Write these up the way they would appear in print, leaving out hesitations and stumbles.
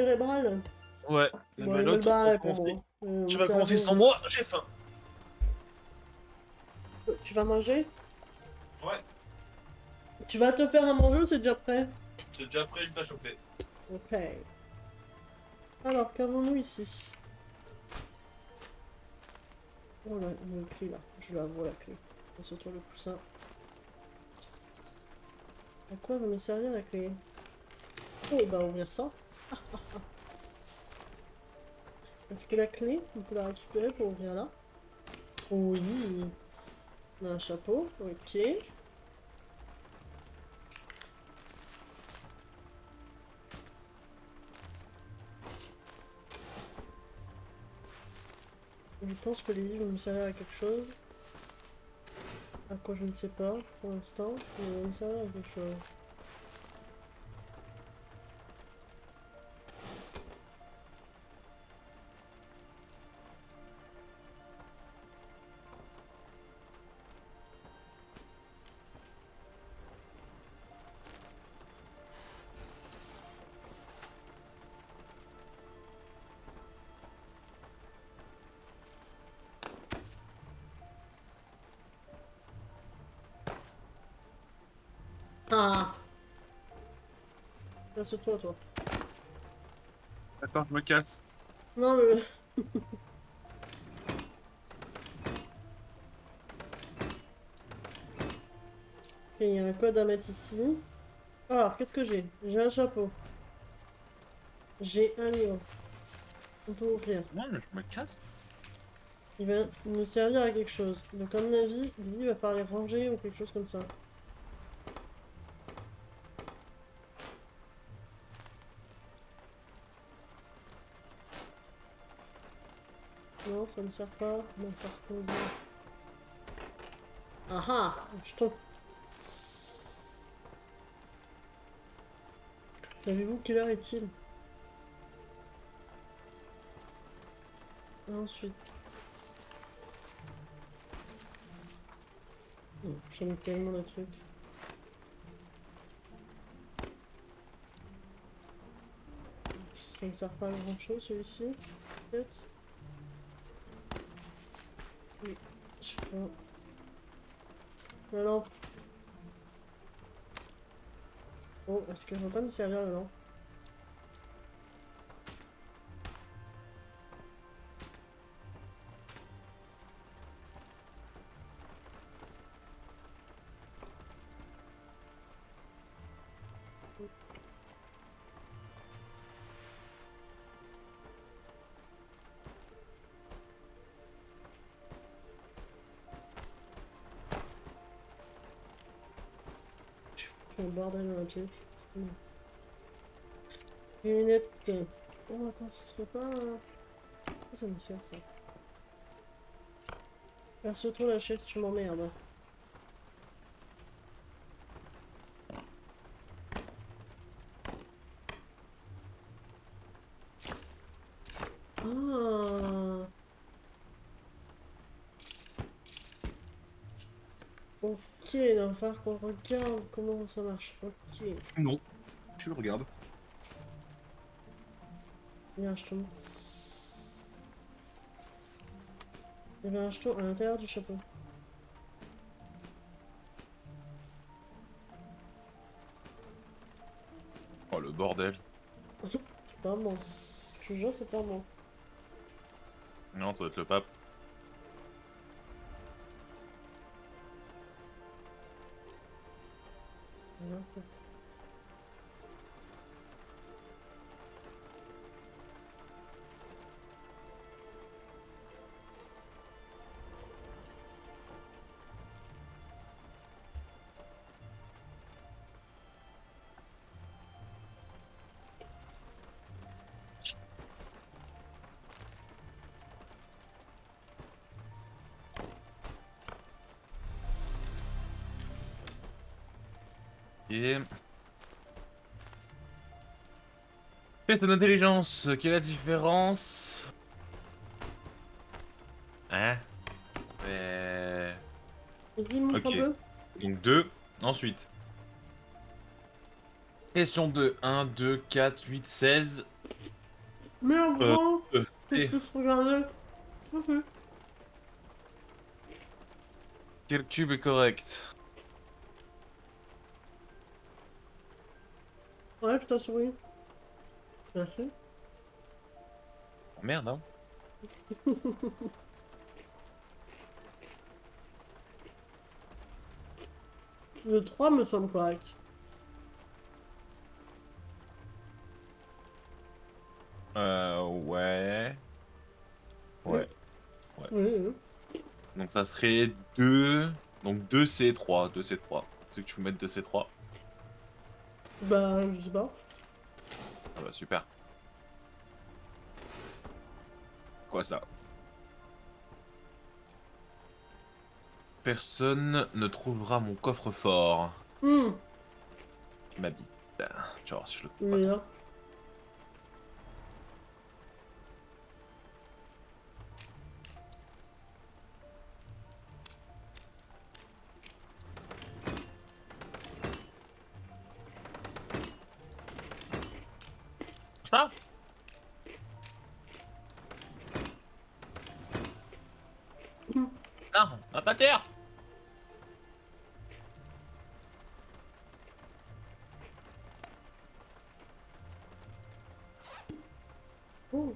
cérébrale. Ouais, Bon, bah, il est mal l'autre, barré pour moi. tu Mon vas commencer cerveau. sans moi, j'ai faim. Tu vas manger? Ouais, Tu vas te faire à manger ou c'est déjà prêt? c'est déjà prêt, juste à chauffer. Ok. Alors, qu'avons-nous ici? Oh là, il y a une clé là. Je la vois la clé. C'est surtout le coussin. À quoi va me servir la clé? Oh, bah ouvrir ça. Est-ce que la clé, on peut la récupérer pour ouvrir là? Oui. On a un chapeau. Ok. Je pense que les livres vont me servir à quelque chose. À quoi je ne sais pas pour l'instant. Mais ils vont me servir à quelque chose. Ah! Casse-toi, toi. Attends, je me casse. Non, mais... Ok, il y a un code à mettre ici. Alors, qu'est-ce que j'ai? J'ai un chapeau. J'ai un livre. On peut ouvrir. Non, mais je me casse. Il va nous servir à quelque chose. Donc, à mon avis, lui va falloir les ranger ou quelque chose comme ça. Non, ça ne sert pas. Non, ça repose. Ah ah! Jeton. Savez-vous quelle heure est-il? Ensuite. J'aime tellement le truc. Ça ne sert pas à grand chose celui-ci. Peut-être. Oui. Je sais pas. La lampe. Oh, est-ce qu'elle va pas me servir la lampe? Je suis le bordel dans la pièce. Lunettes. Oh, attends, ce serait pas. Ça me sert ça. Assieds-toi la chaise, tu m'emmerdes. Ah! Ok, il va falloir qu'on regarde comment ça marche. Ok. Non, tu le regardes. Viens, achetons. Il y avait un jeton à l'intérieur du chapeau. Oh, le bordel. C'est pas moi. Je te jure, c'est pas moi. Non, ça doit être le pape. Regarde. Et... Et ton intelligence, quelle est la différence? Hein? Vas-y, montre un Ok, peu. donc 2. Ensuite, question 2. 1, 2, 4, 8, 16. Mais en grand, que je T. puisse regarder. Ok. Quel cube est correct? Enlève ta souris. Merci. Oh, merde, hein. Le 3 me semble correct. Ouais. Oui. Ouais. Ouais. Oui, oui. Donc ça serait 2. Donc 2C3. 2C3. C'est que tu peux mettre 2C3. Bah, je sais pas. Ah bah super. Quoi ça? Personne ne trouvera mon coffre-fort. Hmm. Tu m'habites. Tu vas voir si je le trouve Il pas. est là. Ah, Hmm. non, on va pas terre. Oh.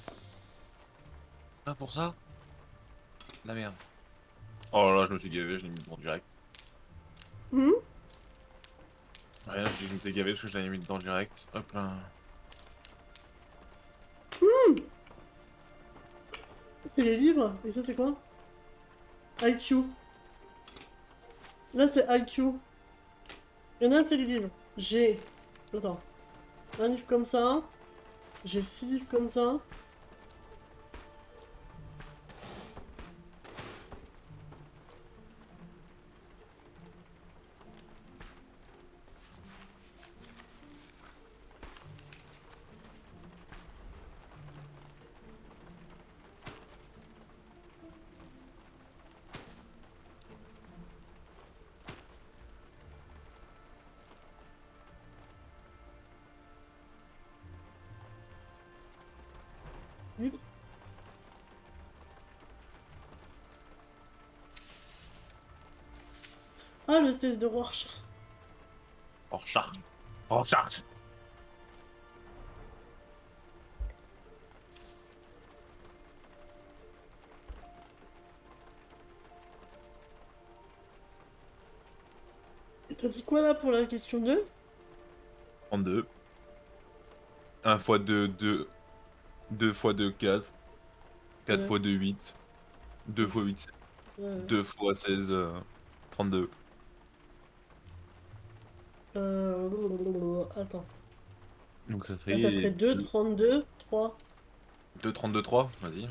Ah, pour ça? La merde. Oh là là, je me suis gavé, je l'ai mis dedans direct. Hmm. Rien, je me suis gavé parce que je l'avais mis dedans direct. Hop là. C'est les livres. Et ça, c'est quoi? IQ. Là, c'est IQ. Il y en a un, c'est les livres. J'ai. Attends. Un livre comme ça. J'ai 6 livres comme ça. Livre. Ah, le test de Rorschach. En charge. En charge. Et t'as dit quoi là pour la question 2? 32. 1 fois 2, 2. 2 fois 2, 4. 4 Ouais. fois 2, 8. 2 fois 8, Ouais. 2 fois 16, 32. Attends. Donc ça Ah, ça fait ferait 2, 32, 3. 2, 32, 3. Vas-y.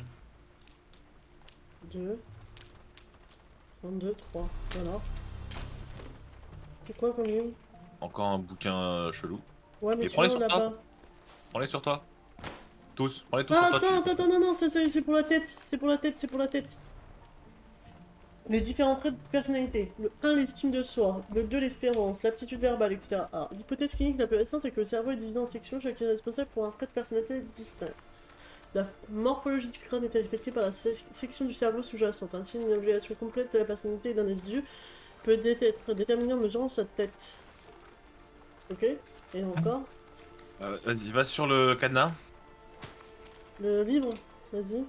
2, 32, 3. Voilà. C'est quoi comme livre? Encore un bouquin chelou. Ouais, mais Et prends-les celui-là, on sur l'a toi. pas. Prends-les sur toi. Tous. Prends-les tous sur Ah, toi. Tu les attends, prends. attends, non, non, c'est pour la tête. C'est pour la tête, c'est pour la tête. Les différents traits de personnalité. Le 1, l'estime de soi. Le 2, l'espérance, l'aptitude verbale, etc. Alors, l'hypothèse clinique la plus récente est que le cerveau est divisé en sections, chacune est responsable pour un trait de personnalité distinct. La morphologie du crâne est affectée par la section du cerveau sous-jacente. Ainsi, une évaluation complète de la personnalité d'un individu peut être déterminée en mesurant sa tête. Ok? Et encore? Vas-y, va sur le cadenas. Le livre? Vas-y.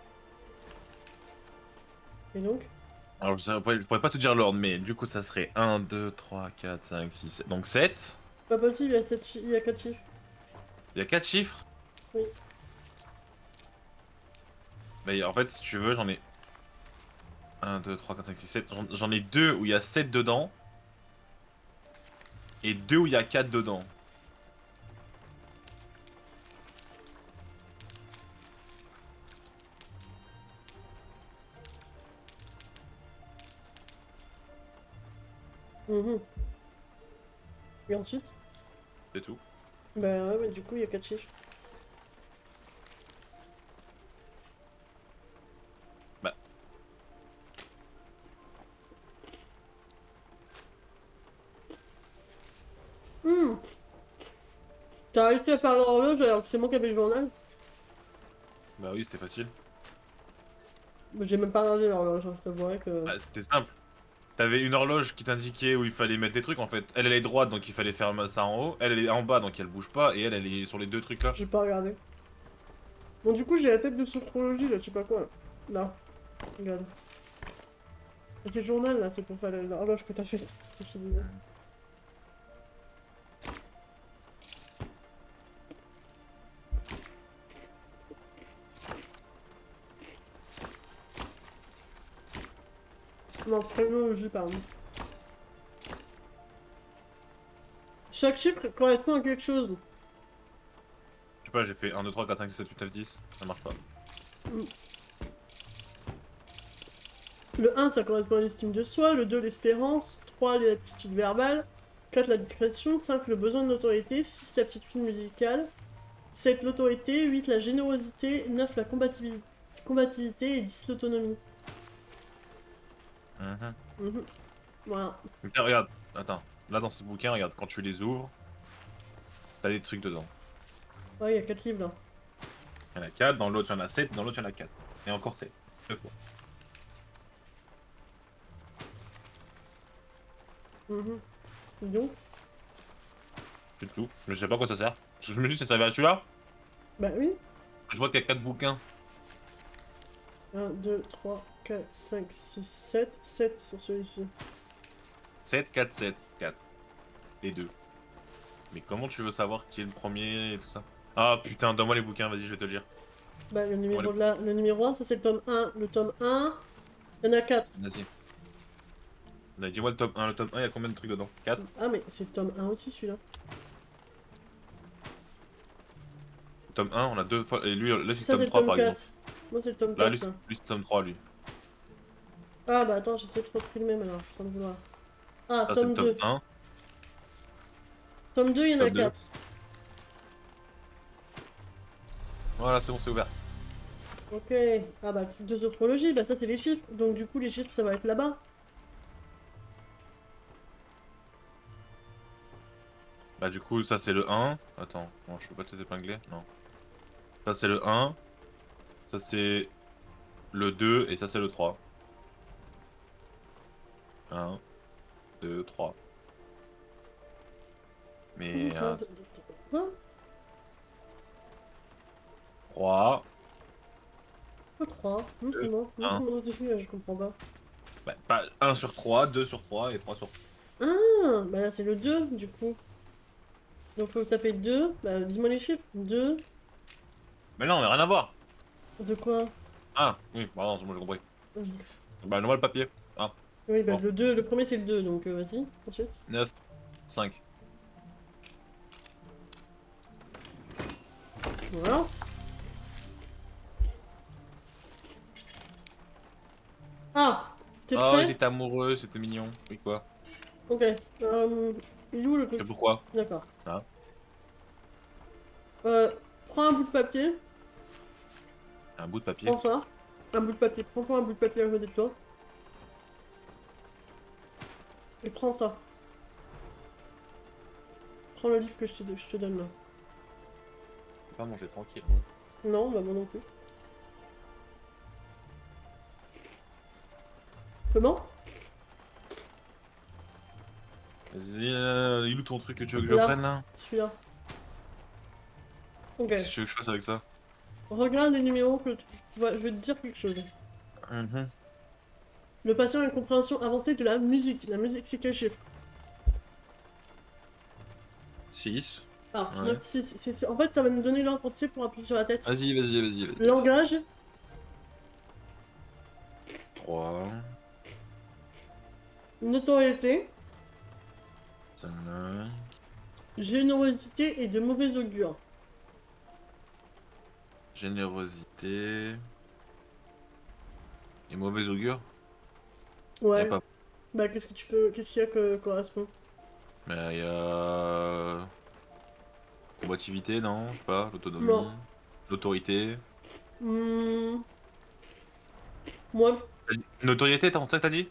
Et donc? Alors, je pourrais pas te dire l'ordre, mais du coup, ça serait 1, 2, 3, 4, 5, 6, 7. Donc 7. Pas possible, il y a 4 chiffres. Il y a 4 chiffres. Oui. Mais en fait, si tu veux, j'en ai 1, 2, 3, 4, 5, 6, 7. J'en ai 2 où il y a 7 dedans. Et 2 où il y a 4 dedans. Mhm. Et ensuite? C'est tout. Bah ouais, mais du coup, il y a 4 chiffres. Bah, T'as arrêté à faire l'horloge alors que c'est moi qui avais le journal? Bah oui, c'était facile. J'ai même pas regardé l'horloge, hein, je t'avouerais que... Bah, c'était simple. T'avais une horloge qui t'indiquait où il fallait mettre les trucs en fait. Elle est droite donc il fallait faire ça en haut. Elle est en bas donc elle bouge pas. Et elle est sur les deux trucs là. J'ai pas regardé. Bon, du coup, j'ai la tête de sophrologie, là, je sais pas quoi. Là, regarde. Et c'est le journal, là, c'est pour faire l'horloge que t'as fait. C'est ce que je te disais. Non, phrénologie, pardon. Chaque chiffre correspond à quelque chose. Je sais pas, j'ai fait 1, 2, 3, 4, 5, 6, 7, 8, 9, 10. Ça marche pas. Le 1, ça correspond à l'estime de soi. Le 2, l'espérance. 3, l'aptitude verbale. 4, la discrétion. 5, le besoin de notoriété. 6, l'aptitude musicale. 7, l'autorité. 8, la générosité. 9, la combativité. Et 10, l'autonomie. Voilà. Donc là, regarde, attends. Là dans ce bouquin, regarde, quand tu les ouvres, t'as des trucs dedans. Ouais, il y a 4 livres là. Il y en a 4, dans l'autre il y en a 7, dans l'autre il y en a 4. Et encore 7. 2 fois. Donc, C'est tout. Mais je sais pas à quoi ça sert. Je me dis, ça servait à celui-là. bah oui. Je vois qu'il y a 4 bouquins. 1, 2, 3, 4, 5, 6, 7. 7 sur celui-ci. 7, 4, 7, 4. Les deux. Mais comment tu veux savoir qui est le premier et tout ça? Ah putain, donne-moi les bouquins, vas-y, je vais te le dire. Bah, le numéro, le numéro 1, ça c'est le tome 1. Le tome 1, il y en a 4. Vas-y. Dis-moi le tome 1. Le tome 1, il y a combien de trucs dedans? 4? Ah, mais c'est le tome 1 aussi celui-là. Le tome 1, on a 2 fois. Et lui, là, c'est Ça le c'est tome 3 le par tome exemple. 4. Moi c'est le tome Là, 4. lui, Là. c'est le tome 3, lui. Ah, bah attends, j'ai peut-être repris le même alors, je suis en train de vouloir. Ah, Ça, c'est tome le 2. tome 1. Tome 2, il y en a Tome 2. 4. Voilà, c'est bon, c'est ouvert. Ok. Ah, bah, truc de sophrologie, bah ça c'est les chiffres. Donc, du coup, les chiffres ça va être là-bas. Bah, du coup, ça, c'est le 1. Attends, non, je peux pas te les épingler? Non. Ça, c'est le 1. Ça, c'est le 2. Et ça, c'est le 3. 1, 2, 3. Mais. Ça... Quoi? 3. Quoi 3? Non, c'est bon. Un. Non, je comprends pas. Bah, pas 1 sur 3, 2 sur 3 et 3 sur 3. Ah, bah là c'est le 2 du coup. Donc faut taper 2. Bah dis-moi les chiffres. 2. Mais non, mais rien à voir. De quoi? Ah, oui, pardon, c'est bon, j'ai compris. Euh, Bah, donne-moi le papier. Ah, Oui, bah bon. le 2, le premier c'est le 2, donc vas-y, ensuite. 9, 5. Voilà. Ah! T'es Oh, prêt? j'étais amoureux, c'était mignon. Oui, quoi? Ok. Il est où le Et truc? pourquoi? D'accord. Ah. Prends un bout de papier. Un bout de papier. Prends ça. Un bout de papier. Prends-toi un bout de papier à côté de toi. Et prends ça. Prends le livre que je te donne là. Je peux pas manger tranquille. Non, bah moi non plus. Comment? Vas-y, il est où ton truc que tu veux que je Là. prenne là? Celui-là. Ok. Qu'est-ce que tu veux que je fasse avec ça? Regarde les numéros que je vais te dire quelque chose. Le patient a une compréhension avancée de la musique. La musique, c'est quel chiffre? 6. Alors, tu Ouais. notes 6. En fait, ça va nous donner l'ordre, tu sais, pour appuyer sur la tête. Vas-y, vas-y, vas-y. Vas-y. Langage, 3, notoriété, 5. générosité et de mauvais augure. Générosité. Et mauvais augure? Ouais. Y a pas. Bah, qu'est-ce qu'il y a que correspond? Mais y a. Combativité, non? Je sais pas. L'autonomie. Non. L'autorité. Moi, Notoriété, c'est ça que t'as dit?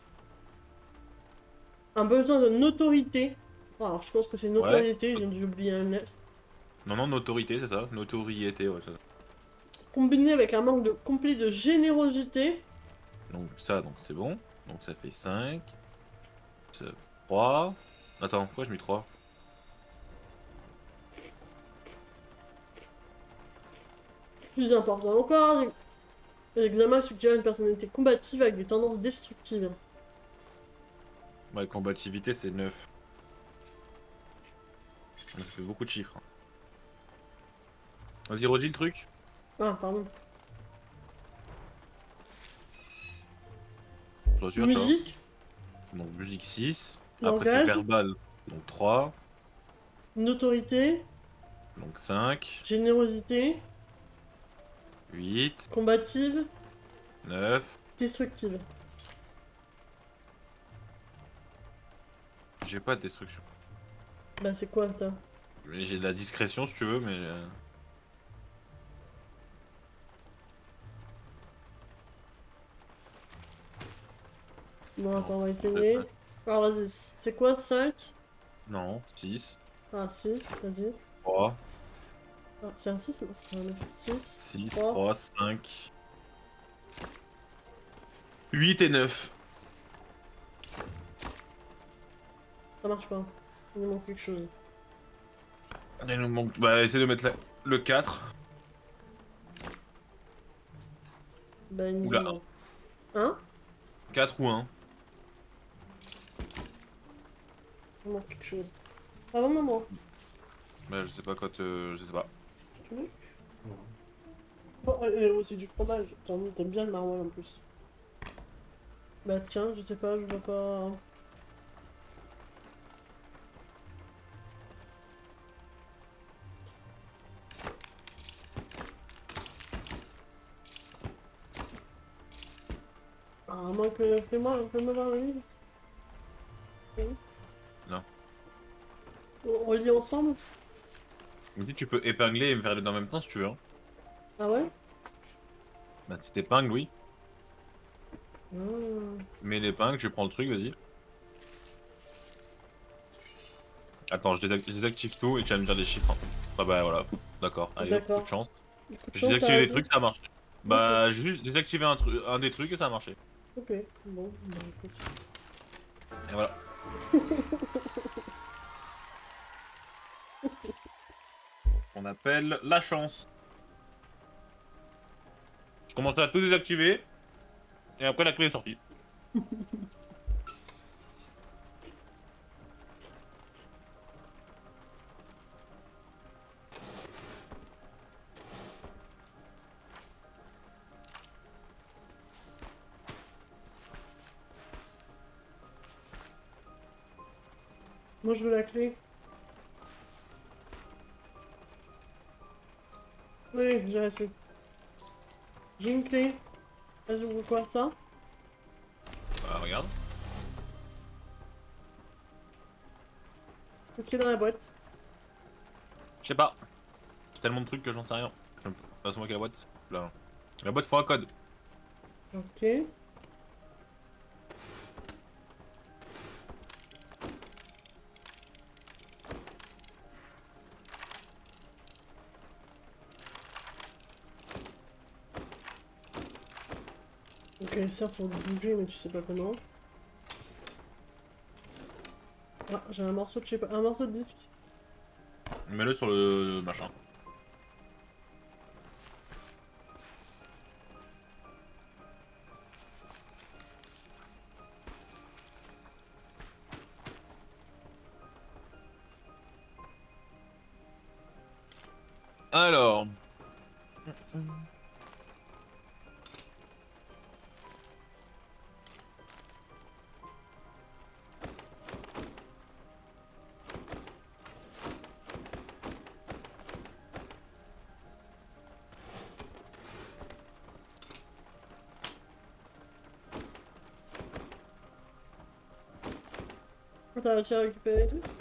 un besoin de notoriété. Alors, je pense que c'est notoriété, j'ai oublié un lettre. Non, non, notoriété, c'est ça. Notoriété, ouais, c'est ça. combiné avec un manque de complet de générosité. Donc ça, donc c'est bon. Donc ça fait 5. Ça fait 3. Attends, pourquoi je mets 3? Plus important encore, l'examen suggère une personnalité combative avec des tendances destructives. Ouais, combativité, c'est 9. Ça fait beaucoup de chiffres. Vas-y, redis le truc. Ah, pardon. Sois sûr, tu vois. Musique, Donc musique 6. Après c'est langage, verbal. Donc 3. notoriété, Donc 5. générosité, 8. combative, 9. destructive. J'ai pas de destruction. Bah c'est quoi ça? J'ai de la discrétion si tu veux, mais... Non, Non, attends, on va peut-être essayer. pas. Alors vas-y, c'est quoi 5? Non, 6. Ah, 6, vas-y. 3. Ah, c'est un 6. Non, c'est un 9. 6, 6, 3. 3, 5. 8 et 9. Ça marche pas. Il nous manque quelque chose. Il nous manque... Bah, essaye de mettre le 4. Bah, il Ou nous la en manque. 1. 4 ou 1. Il nous manque quelque chose. Ah, non, non, non. Bah, je sais pas quoi te... Je sais pas. Tu veux? Oh, et aussi du fromage. T'aimes bien le maroilles en plus. Bah tiens, je sais pas, je vois pas... Ah, à moins que... Fais-moi voir le livre. Oui. Non. On lit ensemble? Me dis, tu peux épingler et me faire les deux en même temps si tu veux. Hein. Ah ouais? Bah, si t'épingles, oui. Ah. Mets l'épingle, je prends le truc, vas-y. Attends, je désactive tout et tu vas me dire des chiffres. Hein. Ah bah voilà, d'accord. Allez, hop, coup de D'accord. chance. Coup de J'ai chance, t'as désactivé des raison. trucs, ça a marché. Ok. Bah, j'ai juste désactivé un des trucs et ça a marché. Ok. Bon, bah écoute. Et voilà. On appelle la chance. Je commençais à tout désactiver et après la clé est sortie. Moi, je veux la clé. Oui, j'ai assez. J'ai une clé. Ah, j'ouvre quoi, ça? Bah, regarde. Qu'est-ce qu'il y a dans la boîte? Je sais pas. C'est tellement de trucs que j'en sais rien. Passe-moi quelle boîte. Là. La boîte faut un code. Ok. Ok, ça, faut le bouger, mais tu sais pas comment. Ah, j'ai un morceau de, je sais pas, un morceau de disque. Mets-le sur le machin. Alors. Ah, t'as réussi à récupérer les trucs?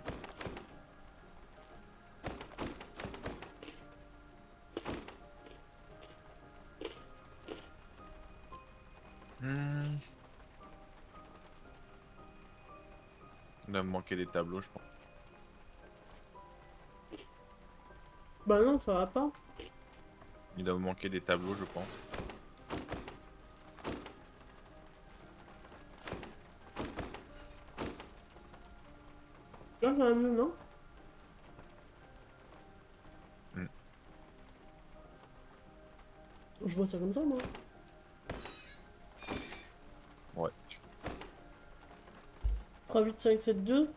Hmm. Il va me manquer des tableaux, je pense. Bah non, ça va pas. Il doit vous manquer des tableaux, je pense. Là, quand même, non? Je vois ça comme ça, moi. Ouais. 3, 8, 5, 7, 2.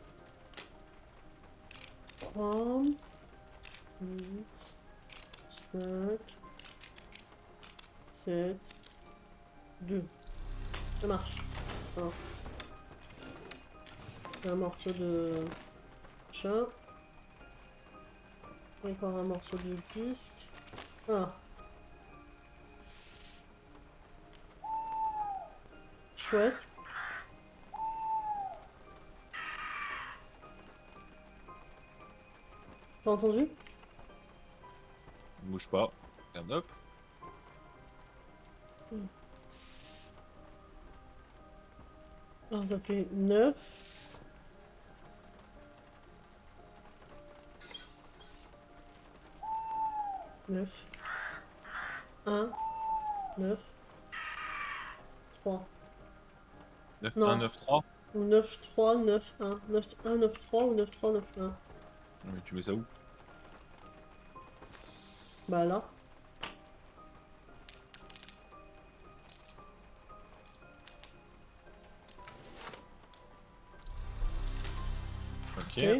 3, 8, 5, 7, 2. Ça marche. Alors, un morceau de chat. Encore un morceau de disque. Ah. Chouette. T'as entendu? Bouge pas. Regarde, hop. Alors, ça fait 9. 9. 1. 9. 3. 9, 1, Non. 9, 3. Ou 9, 3, 9, 1. 9, 1, 9, 3 ou 9, 3, 9, 1. Mais tu mets ça où? Bah là. Ok. Ok.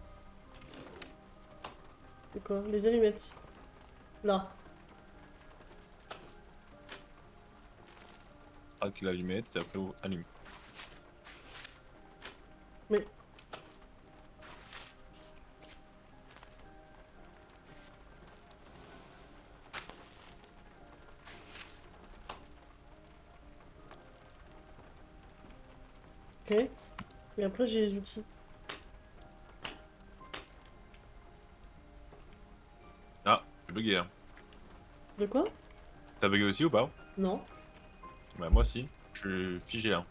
C'est quoi? Les allumettes. Là. Traque l'allumette, c'est après allume. Mais. Ok. Et après, j'ai les outils. Ah, j'ai bugué là. De quoi? T'as bugué aussi ou pas? Non. Bah moi aussi. Je suis figé là.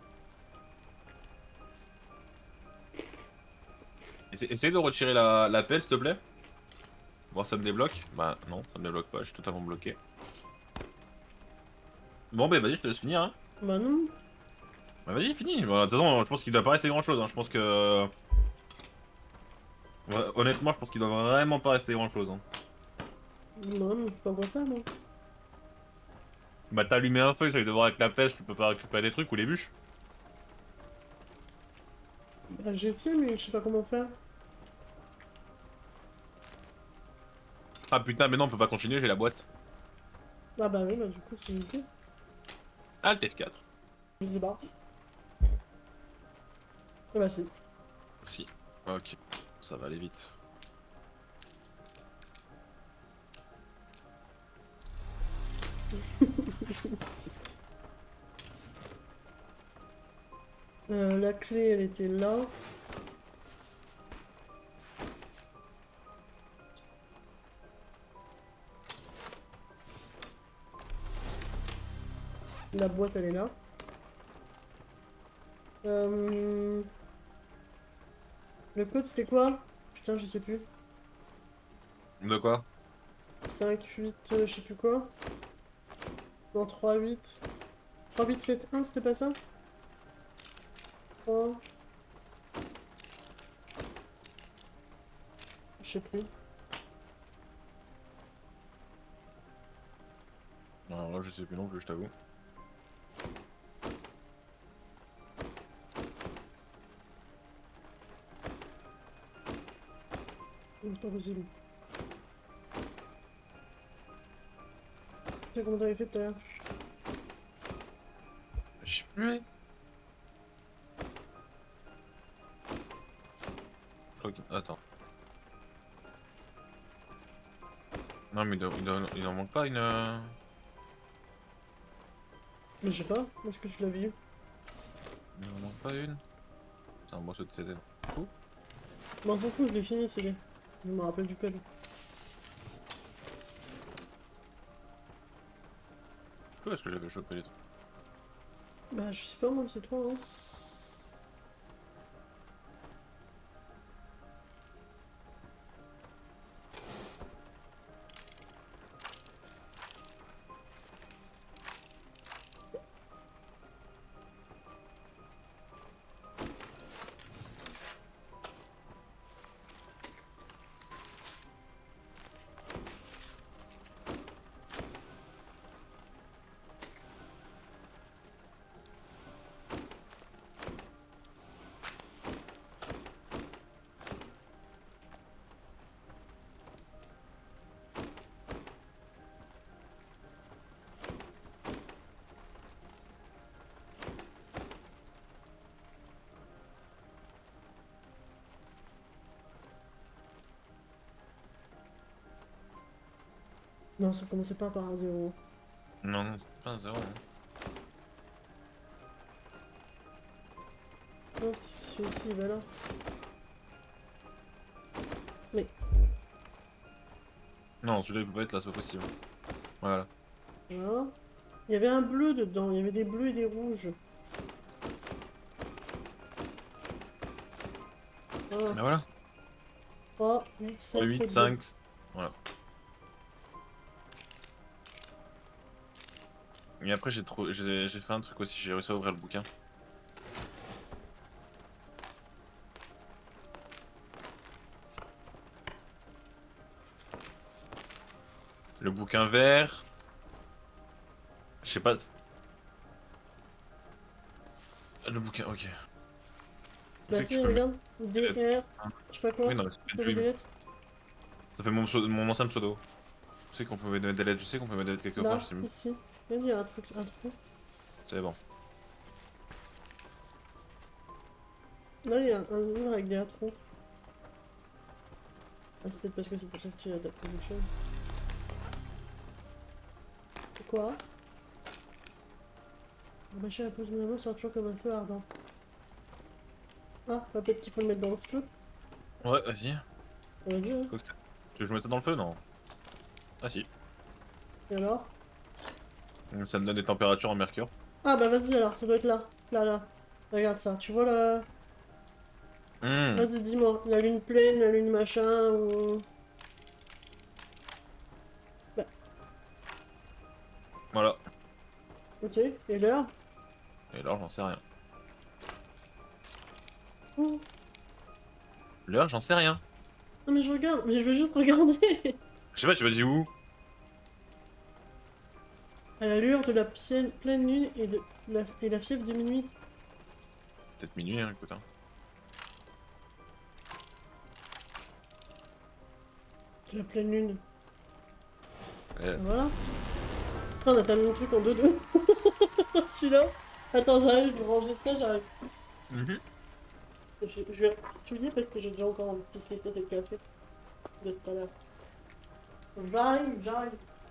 Essaye de retirer la pelle s'il te plaît. Voir si ça me débloque. Bah non, ça me débloque pas, je suis totalement bloqué. Bon bah vas-y, je te laisse finir hein. Bah non. Bah vas-y, finis. Bah, de toute façon, je pense qu'il doit pas rester grand chose hein. Je pense que... Ouais, honnêtement, je pense qu'il doit vraiment pas rester grand chose hein. Non, mais je sais pas quoi faire, moi. Bah t'as allumé un feu, ça de voir avec la pêche, tu peux pas récupérer des trucs ou les bûches. Bah, j'essaie, mais je sais pas comment faire. Ah putain, mais non, on peut pas continuer, j'ai la boîte. Ah bah oui, bah du coup, c'est nickel. Ah, le TF4. Je dis bah. Ah bah si. Si. Ok. Ça va aller vite. La clé, elle était là. La boîte, elle est là. Le code, c'était quoi? Putain, je sais plus. De quoi? 5, 8, je sais plus quoi. Non, 3, 8. 3, 8, 7, 1, c'était pas ça? 3. Je sais plus. Alors là, je sais plus non plus, je t'avoue. C'est pas possible. Tu sais comment t'avais fait tout à l'heure? Je sais plus. Ok, attends. Non, mais il en manque pas une. Mais je sais pas, où est-ce que tu l'avais eu? Il en manque pas une. C'est un morceau de CD. Où? Bon, on s'en fout, je l'ai fini, c'est les. Je me rappelle du code. Où est-ce que j'avais chopé les trucs? Bah, je sais pas, moi, c'est toi, hein. Non, ça commençait pas par un 0. Non, non, c'est pas un 0. Hein. Non, c'est parce que celui-ci, bah là. Mais, Non, celui-là il peut pas être là, c'est pas possible. Voilà. voilà. Il y avait un bleu dedans, il y avait des bleus et des rouges. Voilà. Mais voilà. 3, 8, 7, 8, 7, 2. 5. Voilà. Et après, j'ai fait un truc aussi, j'ai réussi à ouvrir le bouquin. Le bouquin vert. Je sais pas. Le bouquin, ok. Bah Fait que si, je peux mettre. regarde. DR, je sais pas quoi. Oui, non, mais ça fait Trouver des du. lettres. Ça fait mon ancien pseudo. Je sais qu'on peut mettre des lettres, je sais qu'on peut mettre des lettres quelque part, je Là, sais même. ici. Même il y a un truc, un trou. C'est bon. Là, il y a un livre avec des trous. Ah, c'est peut-être parce que c'est pour ça que tu as adapté quelque chose. C'est quoi? Bâcher la pose de la main sera toujours comme un feu ardent. Ah, peut-être qu'il faut le mettre dans le feu. Ouais, vas-y. On va dire, hein. Tu veux que je mette ça dans le feu? Non. Ah si. Et alors? Ça me donne des températures en mercure. Ah bah vas-y alors, ça doit être là. Là, là. Regarde ça. Tu vois là? Hmm. Vas-y, dis-moi. La lune pleine, la lune machin, ou... Bah, Voilà. ok. Et l'heure? Et alors, j'en sais rien. Oh. L'heure, j'en sais rien. Non mais je regarde, mais je veux juste regarder. Je sais pas, tu vas dire où? À la lueur de la pleine lune et la fièvre de minuit. Peut-être minuit, hein, écoute. Hein. De la pleine lune. Euh, Voilà. Ah, on a terminé le truc en 2-2. Celui-là. Attends, j'arrive, je vais ranger ça, j'arrive. mhm. Je vais souiller parce que j'ai déjà encore envie de pisser, c'est le café de tout à l'heure. J'arrive, j'arrive.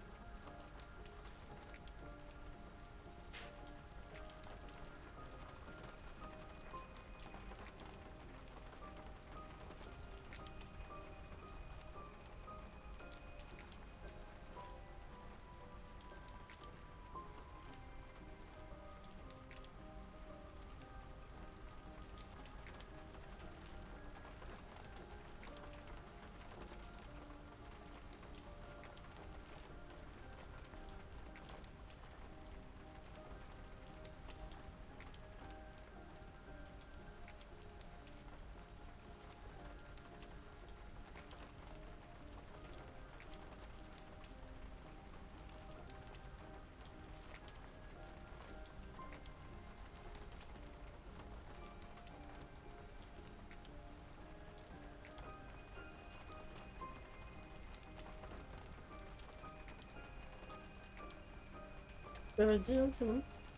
Bah vas-y, hein, c'est bon.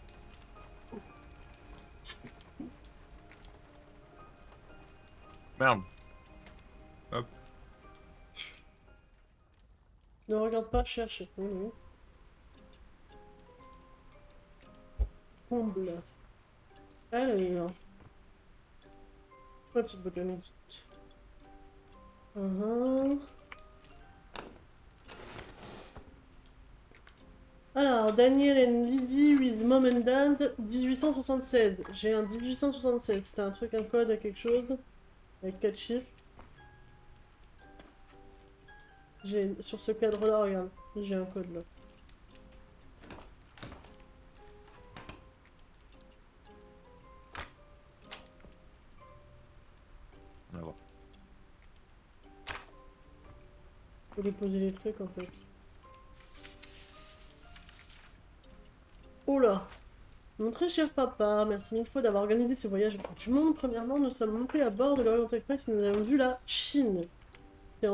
Merde. Hop. Ne regarde pas, cherche. Comble. Alors. Ma petite boîte de musique. Alors, Daniel and Lizzie with Mom and Dad, 1876. J'ai un 1876. C'était un truc, un code à quelque chose. Avec 4 chiffres. Sur ce cadre-là, regarde. J'ai un code là. On va voir. Faut déposer les trucs en fait. Oh là! Mon très cher papa, merci mille fois d'avoir organisé ce voyage autour du monde. Premièrement, nous sommes montés à bord de l'Orient Express et nous avons vu la Chine. C'est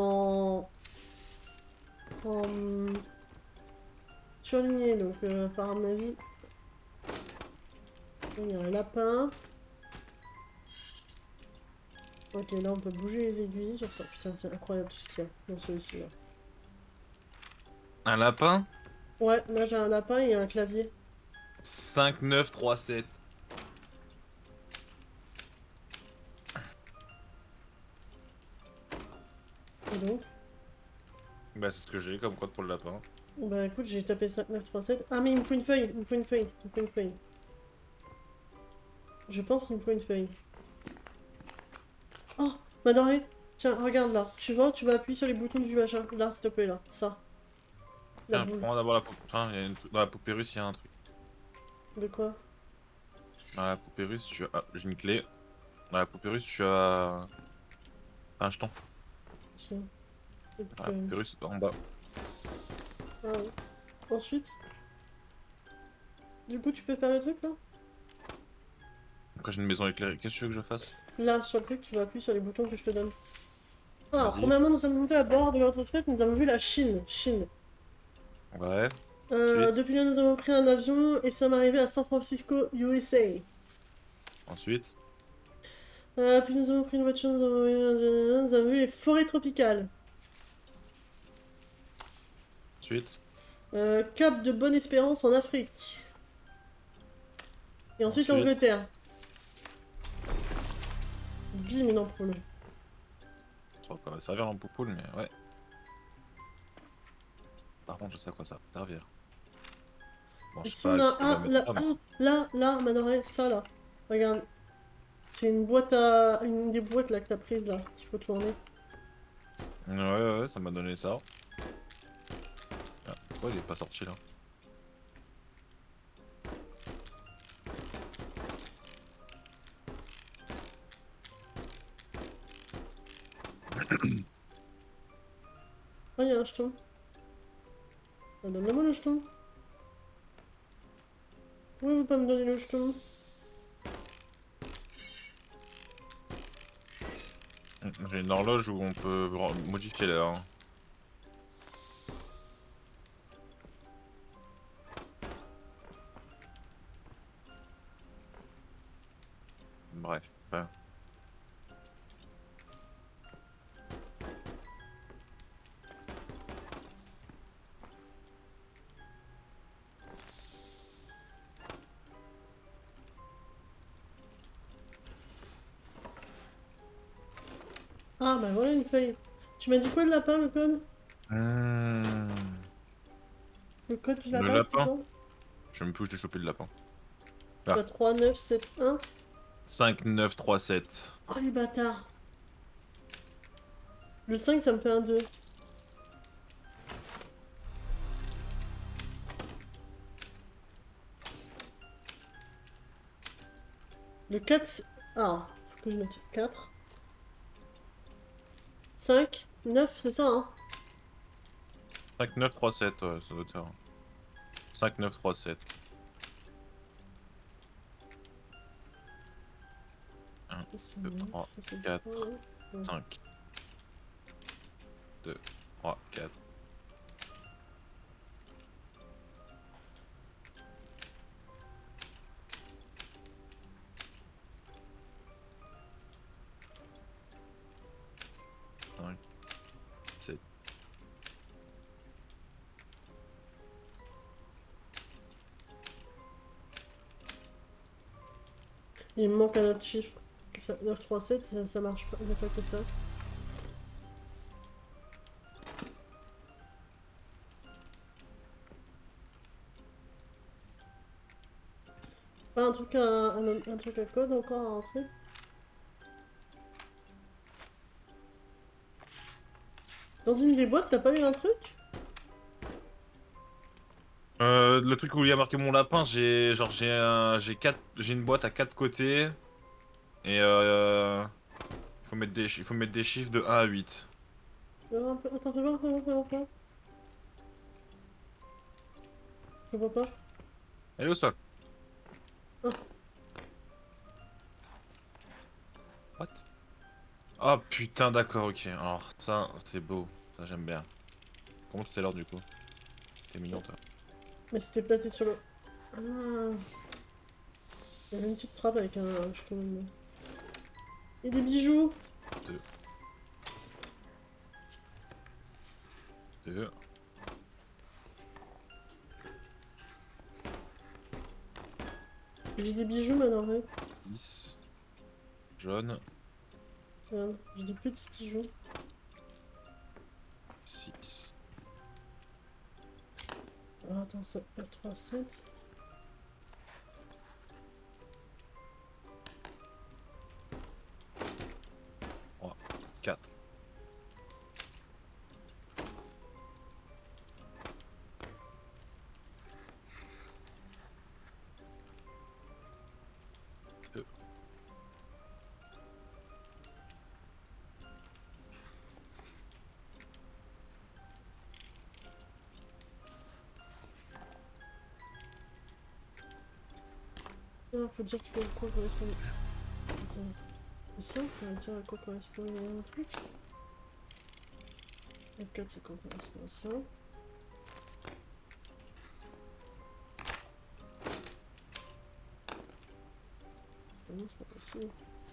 en surligné, donc par mon avis, il y a un lapin. Ok, là on peut bouger les aiguilles sur ça. Putain, c'est incroyable tout ce qu'il y a dans celui-ci là. Un lapin? Ouais, là j'ai un lapin et un clavier. 5, 9, 3, 7. Et donc? Bah, c'est ce que j'ai comme code pour le lapin. Bah écoute, j'ai tapé 5, 9, 3, 7. Ah mais il me faut une feuille, il me faut une feuille, il me faut une feuille. Je pense qu'il me faut une feuille. Oh, ma denrée. Tiens, regarde là. Tu vois, tu vas appuyer sur les boutons du machin. Là, s'il te plaît, là. Ça. La Tiens, boule. prends d'abord la poupée. Tiens, dans la poupée russe, il y a un truc. De quoi? Dans la poupée russe, tu as. Ah, j'ai une clé. Dans la poupée russe, tu as. Un jeton. Tiens. Et Dans la pourquoi poupée russe, en bas. Ah ouais. Ensuite? Du coup, tu peux faire le truc là? Après, j'ai une maison éclairée. Qu'est-ce que tu veux que je fasse? Là, sur le truc, tu vas appuyer sur les boutons que je te donne. Alors, Vas-y. premièrement, nous sommes montés à bord de notre espèce, nous avons vu la Chine. Chine. Ouais. Ensuite. Depuis là, nous avons pris un avion et sommes arrivés à San Francisco, USA. Ensuite. Puis nous avons pris une voiture, nous avons vu les forêts tropicales. Ensuite. Cap de Bonne-Espérance en Afrique. Et ensuite Ensuite. l'Angleterre. Bim, une ampoule. Ça va servir l'empoupoule, mais ouais. Par contre, je sais à quoi ça va servir. Bon, je sais Ici pas on à qui a ça va un, mettre là, ça, mais. ah, là, Manoret, ça là. Regarde. C'est une boîte à... Une des boîtes là que t'as prise là, qu'il faut tourner. Ouais, ça m'a donné ça. Ah, pourquoi il est pas sorti là? Oh, il y a un jeton. Ah, donne-moi le jeton. Pourquoi vous pas me donner le jeton? J'ai une horloge où on peut modifier l'heure. Bref. Ouais. Ah bah voilà une feuille. Tu m'as dit quoi le lapin, le code? Hmm. Le code du Le lapin, c'était lapin? quoi? Je sais même plus où j'ai chopé le lapin. T'as Ah. 3, 9, 7, 1. 5, 9, 3, 7. Oh les bâtards. Le 5, ça me fait un 2. Le 4, ah, faut que je note. 4. 5, 9, c'est ça, hein? 5, 9, 3, 7, ouais, ça doit être ça. 5, 9, 3, 7. 1, 2, 3, 4, 5. 2, 3, 4. Il me manque un autre chiffre. 9, 3, 7, ça marche pas, il n'y a pas que ça. Pas un truc un truc à code encore à rentrer? Dans une des boîtes, t'as pas eu un truc? Le truc où il y a marqué mon lapin, j'ai genre j'ai une boîte à 4 côtés et il faut mettre des chiffres de 1 à 8. Attends, fais voir, fais voir, fais voir, fais voir. Je vois pas. Elle est au sol. Ah. What? Oh putain, d'accord, ok. Alors ça, c'est beau. Ça, j'aime bien. Comment c'est l'heure du coup? T'es mignon toi. Mais c'était placé sur le... Ah. Il y avait une petite trappe avec un jeton. Et des bijoux. 2. J'ai des bijoux maintenant, ouais. 10. Jaune. Regarde, j'ai des petits bijoux. 6. Alors attends, ça peut 3, 7. 3. 4. Ah, faut dire que quoi correspond. Attends. C'est ça, on va dire à quoi correspond le truc. Le 4, c'est quoi correspond à ça. Ah non, c'est pas possible.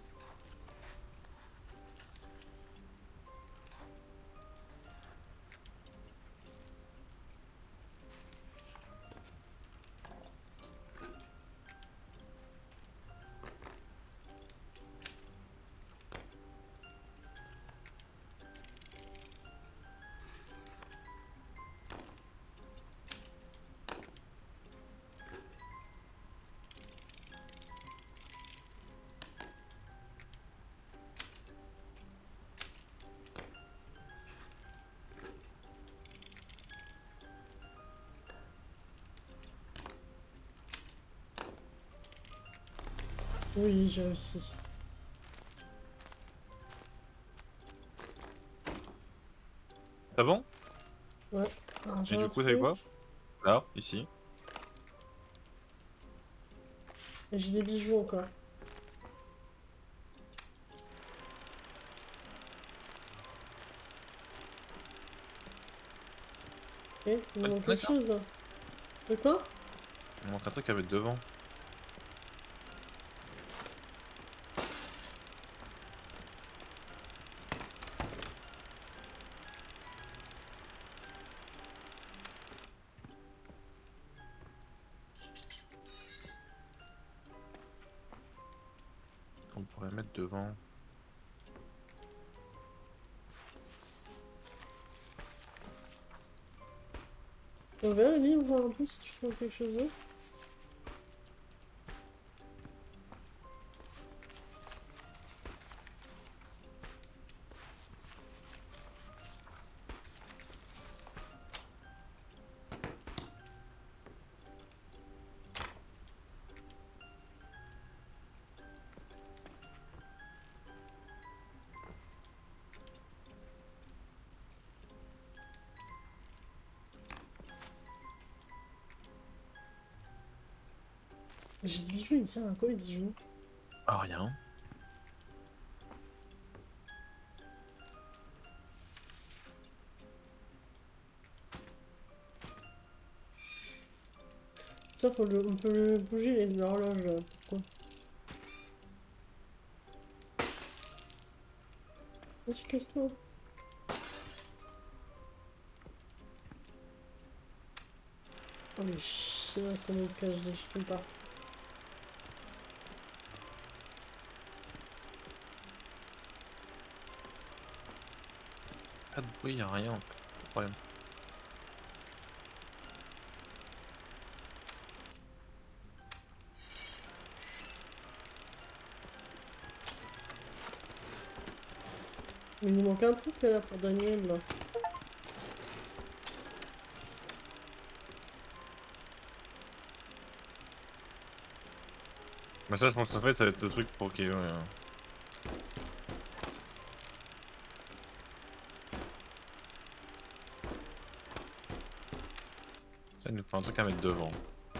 Oui, j'ai réussi. C'est bon? Ouais. Alors, j'ai Et un du coup, truc. t'as eu quoi? Là, ici. Et j'ai des bijoux encore. Ok, il me manque quelque chose là. De quoi? Il me manque un truc à mettre devant. On pourrait mettre devant. On verra le livre, voir un peu si tu trouves quelque chose d'autre. J'ai des bijoux, il me sert à quoi les bijoux? Ah, rien. Ça, on peut le bouger l'horloge là. Pourquoi? Vas-y, casse-toi. Oh mais chien, comment il cache des jetons pas. Pas de bruit, y'a rien. Pas de problème. Il nous manque un truc là pour Daniel là. Mais ça, je pense qu'en fait, ça va être le truc pour qu'il. Ça, il nous faut un truc à mettre devant.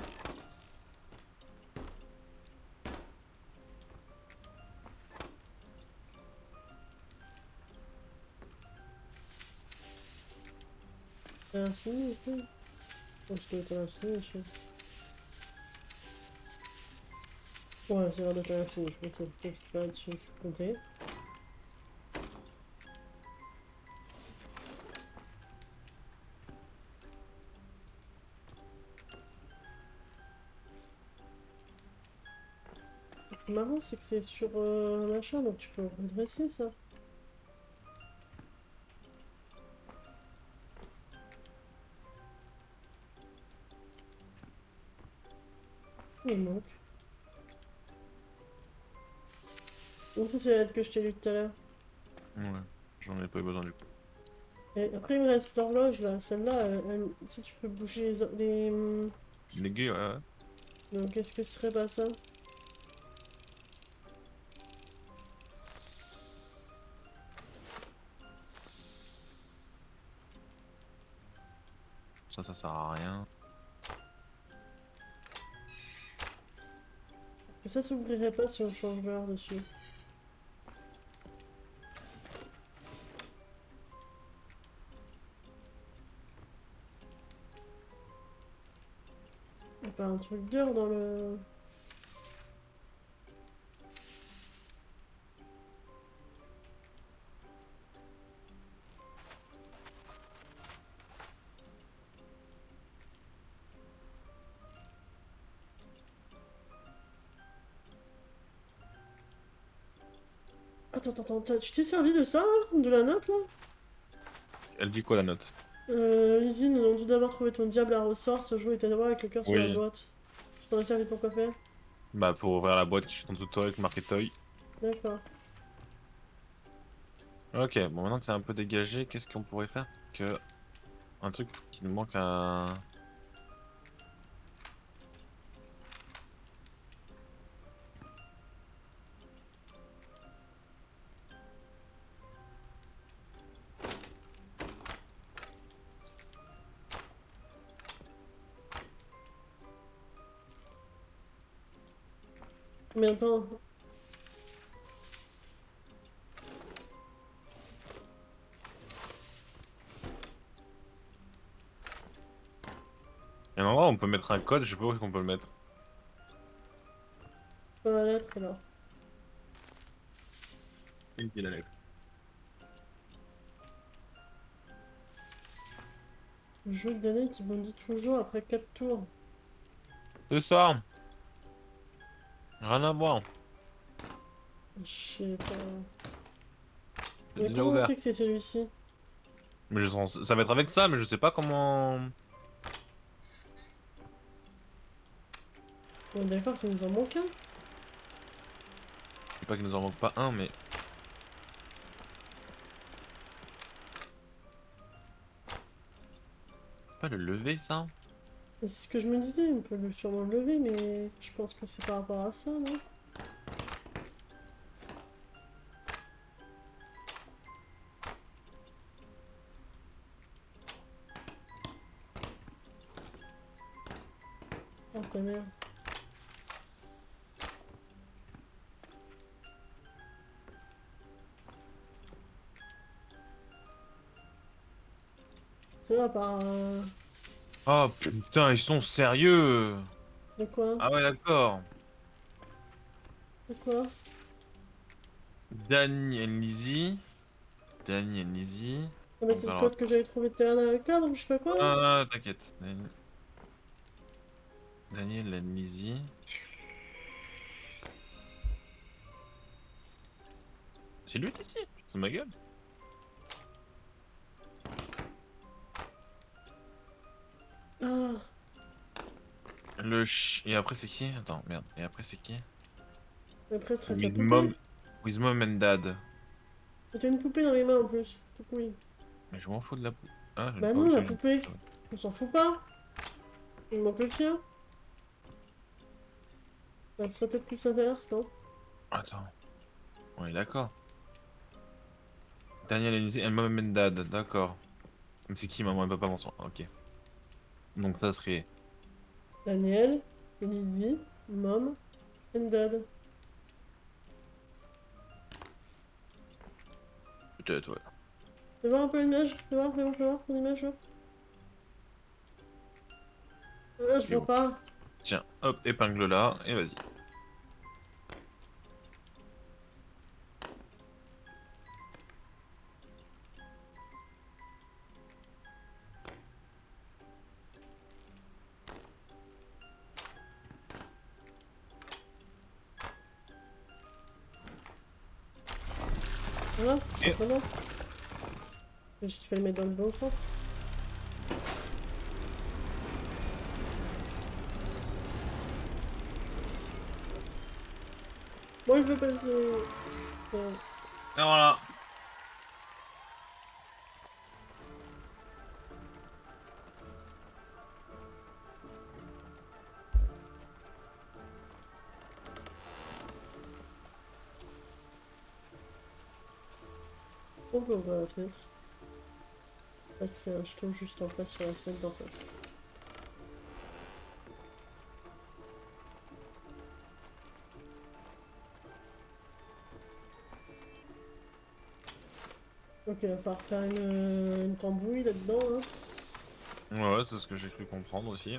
C'est infini ou quoi? Oh, ça doit être infini, je sais. Ouais, c'est l'air d'être infini. Ok, c'est pas là-dessus qu'il faut compter. marrant, c'est que c'est sur machin, donc tu peux redresser ça. Il manque. Donc ça, c'est la lettre que je t'ai lue tout à l'heure. Ouais, j'en ai pas eu besoin du coup. Et après, il me reste l'horloge, là. Celle-là, si tu peux bouger L'aiguille, ouais. Donc, est-ce que ce serait pas ça? Ça sert à rien. Et ça s'ouvrirait pas si on change l'heure dessus. Il y a pas un truc d'heure dans le... Attends, tu t'es servi de ça, là? De la note, là? Elle dit quoi la note? Lizzie, nous avons tout d'abord trouvé ton diable à ressort, ce jeu est à voir avec le cœur sur la Oui. boîte. Tu t'en as servi pour quoi faire? Bah pour ouvrir la boîte qui est en dessous de toi avec marqué Toy. D'accord. Ok, bon maintenant que c'est un peu dégagé, qu'est-ce qu'on pourrait faire que... Un truc qui nous manque à... Mais attends, Il y a un endroit où on peut mettre un code, je sais pas où est-ce qu'on peut le mettre. dans la lettre, alors. Une qui est la lettre. Le jeu d'année qui bondit toujours après 4 tours. C'est ça. Rien à voir. Je sais pas... C'est Mais déjà comment on ouvert. sait que c'est celui-ci? Mais ça va être avec ça, mais je sais pas comment... On est d'accord qu'il nous en manque un? Je sais pas qu'il nous en manque pas un, mais... Pas le lever ça? C'est ce que je me disais, on peut sûrement le lever, mais je pense que c'est par rapport à ça, non? Oh ta merde. C'est là par... Oh putain, ils sont sérieux! De quoi? Ah ouais, d'accord. De quoi? Daniel Lizzy. Daniel Lizzy. Ah bah Donc c'est le alors... code que j'avais trouvé tout à l'heure dans le cadre, ou je sais pas quoi, là. Ah, t'inquiète. Daniel Lizzy. C'est lui ici? C'est ma gueule. Ah, Et après c'est qui? Attends, merde. Et après c'est qui? après, ce serait sa With poupée. mom... With mom and dad. Mais t'as une poupée dans les mains, en plus. Tout oui. Mais je m'en fous de la... Ah, j'ai Bah pas non, vu la celui poupée. On s'en fout pas. Il manque le chien. Ça serait peut-être plus intéressant. Attends. On est d'accord. Daniel Lizzy and mom and dad. D'accord. Mais c'est qui maman et papa bonsoir. Ok. Donc ça serait... Daniel, Lizzie, Mom, and Dad. Peut-être, ouais. Fais voir un peu l'image. Fais voir ton image, là. Ah, je Et vois bon. pas. Tiens, hop, épingle là, et vas-y. Voilà, Et- voilà. J'ai juste qu'il fallait mettre dans le bon sens. Moi je veux passer... Et voilà. On peut ouvrir la fenêtre. Parce qu'il y a un jeton juste en face sur la fenêtre d'en face. Ok, il va falloir faire une tambouille là-dedans. Hein. Ouais, c'est ce que j'ai cru comprendre aussi.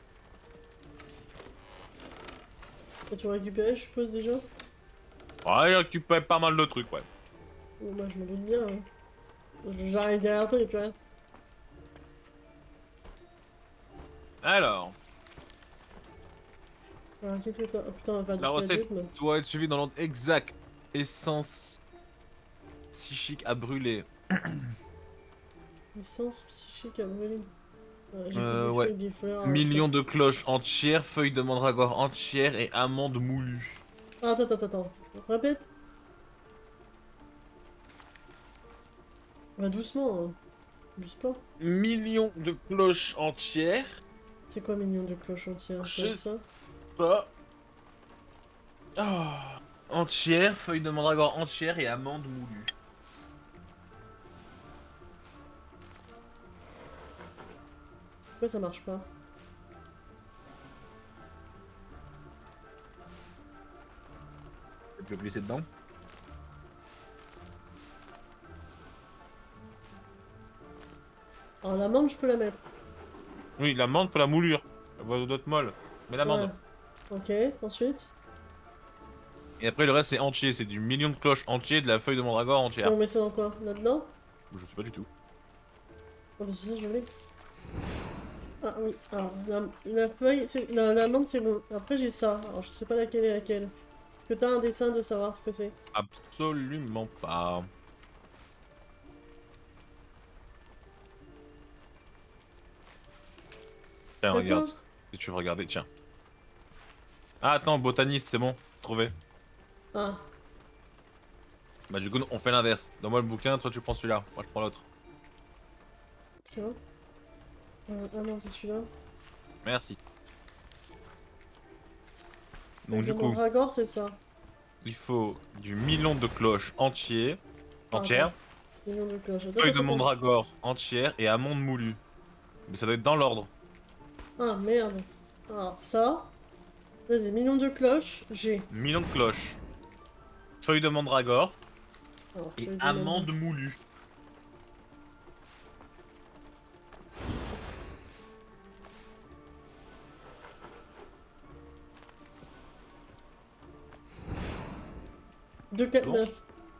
Et tu récupérer, je suppose déjà. Ouais, il récupère pas mal de trucs, ouais. Bon, moi je me doute bien. Hein. J'arrive derrière toi et puis rien. Alors, Alors qu'est-ce que t'as... Oh putain, on va faire du la recette spaghetti. doit être suivie dans l'ordre exact. Essence psychique à brûler. Essence psychique à brûler. J'ai que des Ouais. feuilles, des fleurs. Millions de cloches entières, feuilles de mandragore entières et amandes moulues. Ah, attends. Répète. Va doucement. Hein. Doucement. Millions de cloches entières. C'est quoi millions de cloches entières? Je C'est sais ça? pas. Ah. Entières, feuilles de mandragore entières et amandes moulues. Pourquoi ça marche pas? Tu peux glisser dedans? Alors l'amande, je peux la mettre. Oui, l'amande pour la moulure. La voix d'autres molle. Mais l'amande. Ouais. Ok, ensuite. Et après, le reste, c'est entier. C'est du million de cloches entier, de la feuille de mandragore Et entière. on met ça dans quoi? Là-dedans? Je sais pas du tout. Oh, bah, si, je l'ai. Ah oui, alors la feuille, l'amande c'est bon. Après j'ai ça, alors je sais pas laquelle est laquelle. Est-ce que t'as un dessin de savoir ce que c'est? Absolument pas. Tiens, regarde. D'accord. Si tu veux regarder, tiens. Ah, attends, botaniste, c'est bon. Trouvé. Ah, Bah, du coup, on fait l'inverse. Donne-moi le bouquin, toi tu prends celui-là. Moi je prends l'autre. tiens. Ah non, c'est celui-là. Merci. Donc, Le du coup, mandragore, c'est ça. il faut du million de cloches entier, Pardon. entières, Million de cloches. feuilles de Attends. mandragore entières et amandes moulues. Mais ça doit être dans l'ordre. Ah merde. Alors ça. Vas-y, million de cloches, j'ai. Million de cloches, feuilles de mandragore Alors, et feuille de amandes moulues. Deux, quatre, Bon. neuf.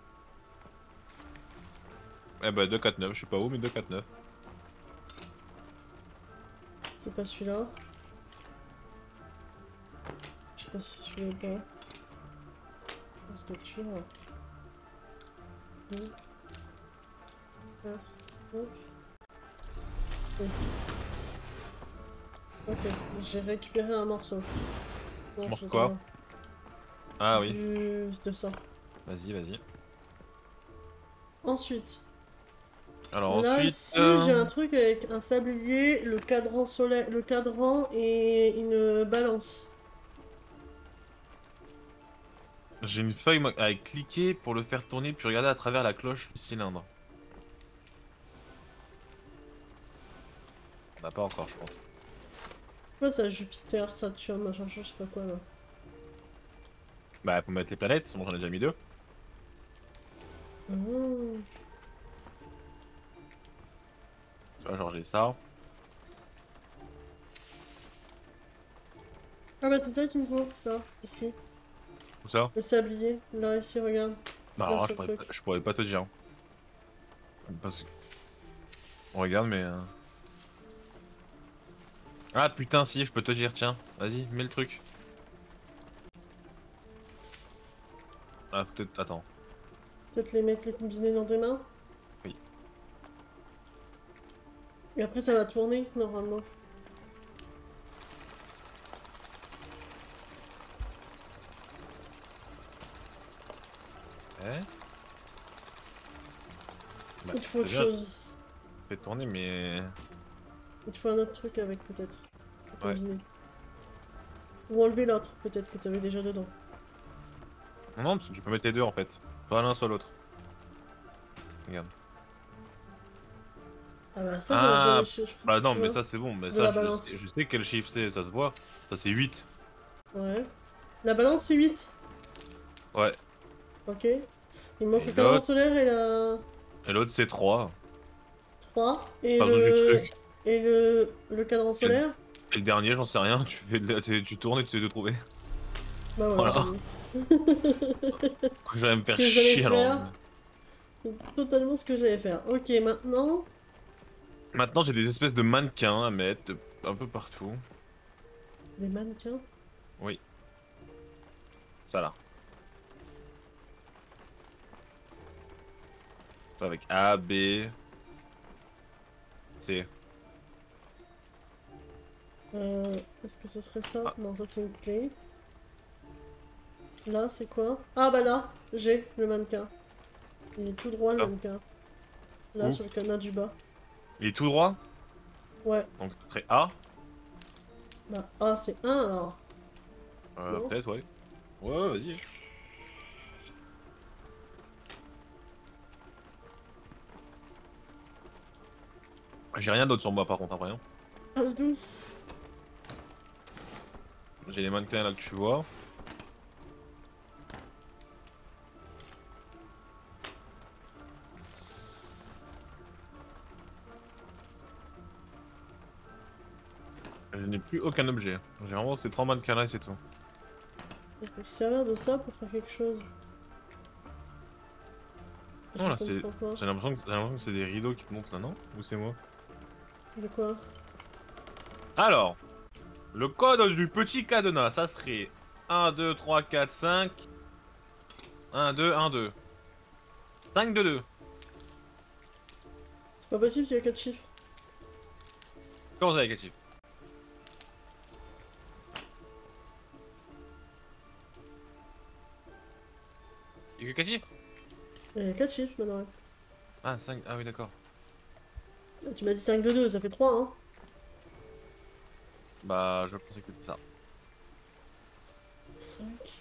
Eh bah 249, je sais pas où, mais 249. C'est pas celui-là. Je sais pas si c'est celui-là ou pas. C'est doit être celui-là. 2, 4, 5. Oui. Ok, j'ai récupéré un morceau. Bon, Morceau c'est quoi? pas Ah oui. de ça. Vas-y, vas-y. Ensuite, Alors là ensuite, ici j'ai un truc avec un sablier, le cadran solaire, le cadran et une balance. j'ai une feuille avec cliquer pour le faire tourner puis regarder à travers la cloche du cylindre. On n'a pas encore, je pense. Quoi ça, Jupiter, Saturne, machin, je sais pas quoi là. Bah, faut mettre les planètes, sinon j'en ai déjà mis deux. Oh. Tu vois, genre j'ai ça. Ah bah c'est ça qu'il me faut, là, ici. Tout ça. Le sablier, là, ici, regarde. Bah, Là, alors là, sur le truc. je pourrais pas te dire. Parce que... On regarde, mais... Ah putain, si, je peux te dire, tiens. Vas-y, mets le truc. Ah, faut peut-être... Attends. Peut-être les mettre les combiner dans tes mains. Oui. Et après ça va tourner normalement. Ouais. Bah, Il te faut autre c'est bien, chose. fait tourner, mais... Il te faut un autre truc avec peut-être. Pour Ouais. combiner. Ou enlever l'autre peut-être que t'avais déjà dedans. Non, non, tu peux mettre les deux en fait. Soit l'un, soit l'autre. Regarde. Ah bah ça va te donner le Ah, chiffre, bah non, tu mais vois. ça c'est bon, mais De ça la balance. je sais quel chiffre c'est, ça se voit. Ça c'est 8. Ouais. La balance c'est 8. Ouais. Ok. Il manque Et le cadran l'autre, solaire et la c'est 3. 3. Et Pas besoin du le... truc. Et le cadran Et le, solaire. et le dernier, j'en sais rien, tu tournes et tu sais de trouver. Bah voilà, Voilà. t'as vu. Je vais me Ce faire que j'allais chier alors. faire. C'est totalement ce que j'allais faire. Ok, maintenant... Maintenant, j'ai des espèces de mannequins à mettre un peu partout. Les mannequins. Oui, ça là. Avec A, B, C. Est-ce que ce serait ça? Ah, Non, ça c'est une clé. Là, c'est quoi? Ah bah là, j'ai le mannequin. Il est tout droit le là. mannequin. Là, Où? sur le canard du bas. Il est tout droit, Ouais. donc ça serait A. Bah, ah, c'est un alors. Non? Peut-être, ouais. Ouais, vas-y. J'ai rien d'autre sur moi par contre, après. Hein. Ah, c'est tout. J'ai les mannequins là que tu vois. Je n'ai plus aucun objet. J'ai vraiment ces 3 mannequins là et c'est tout. On peut se servir de ça pour faire quelque chose. Non, Je là c'est. comprends pas. J'ai l'impression que c'est des rideaux qui te montent là, non? Ou c'est moi? De quoi? Alors, le code du petit cadenas, ça serait 1, 2, 3, 4, 5. 1, 2, 1, 2. 5, 2, 2. C'est pas possible s'il y a 4 chiffres. Comment ça avec les chiffres? Il y a que 4 chiffres? Il y a 4 chiffres maintenant. Ah, 5. Ah oui, d'accord. Tu m'as dit 5 de 2, ça fait 3, hein. Bah, je pensais que c'était ça. 5.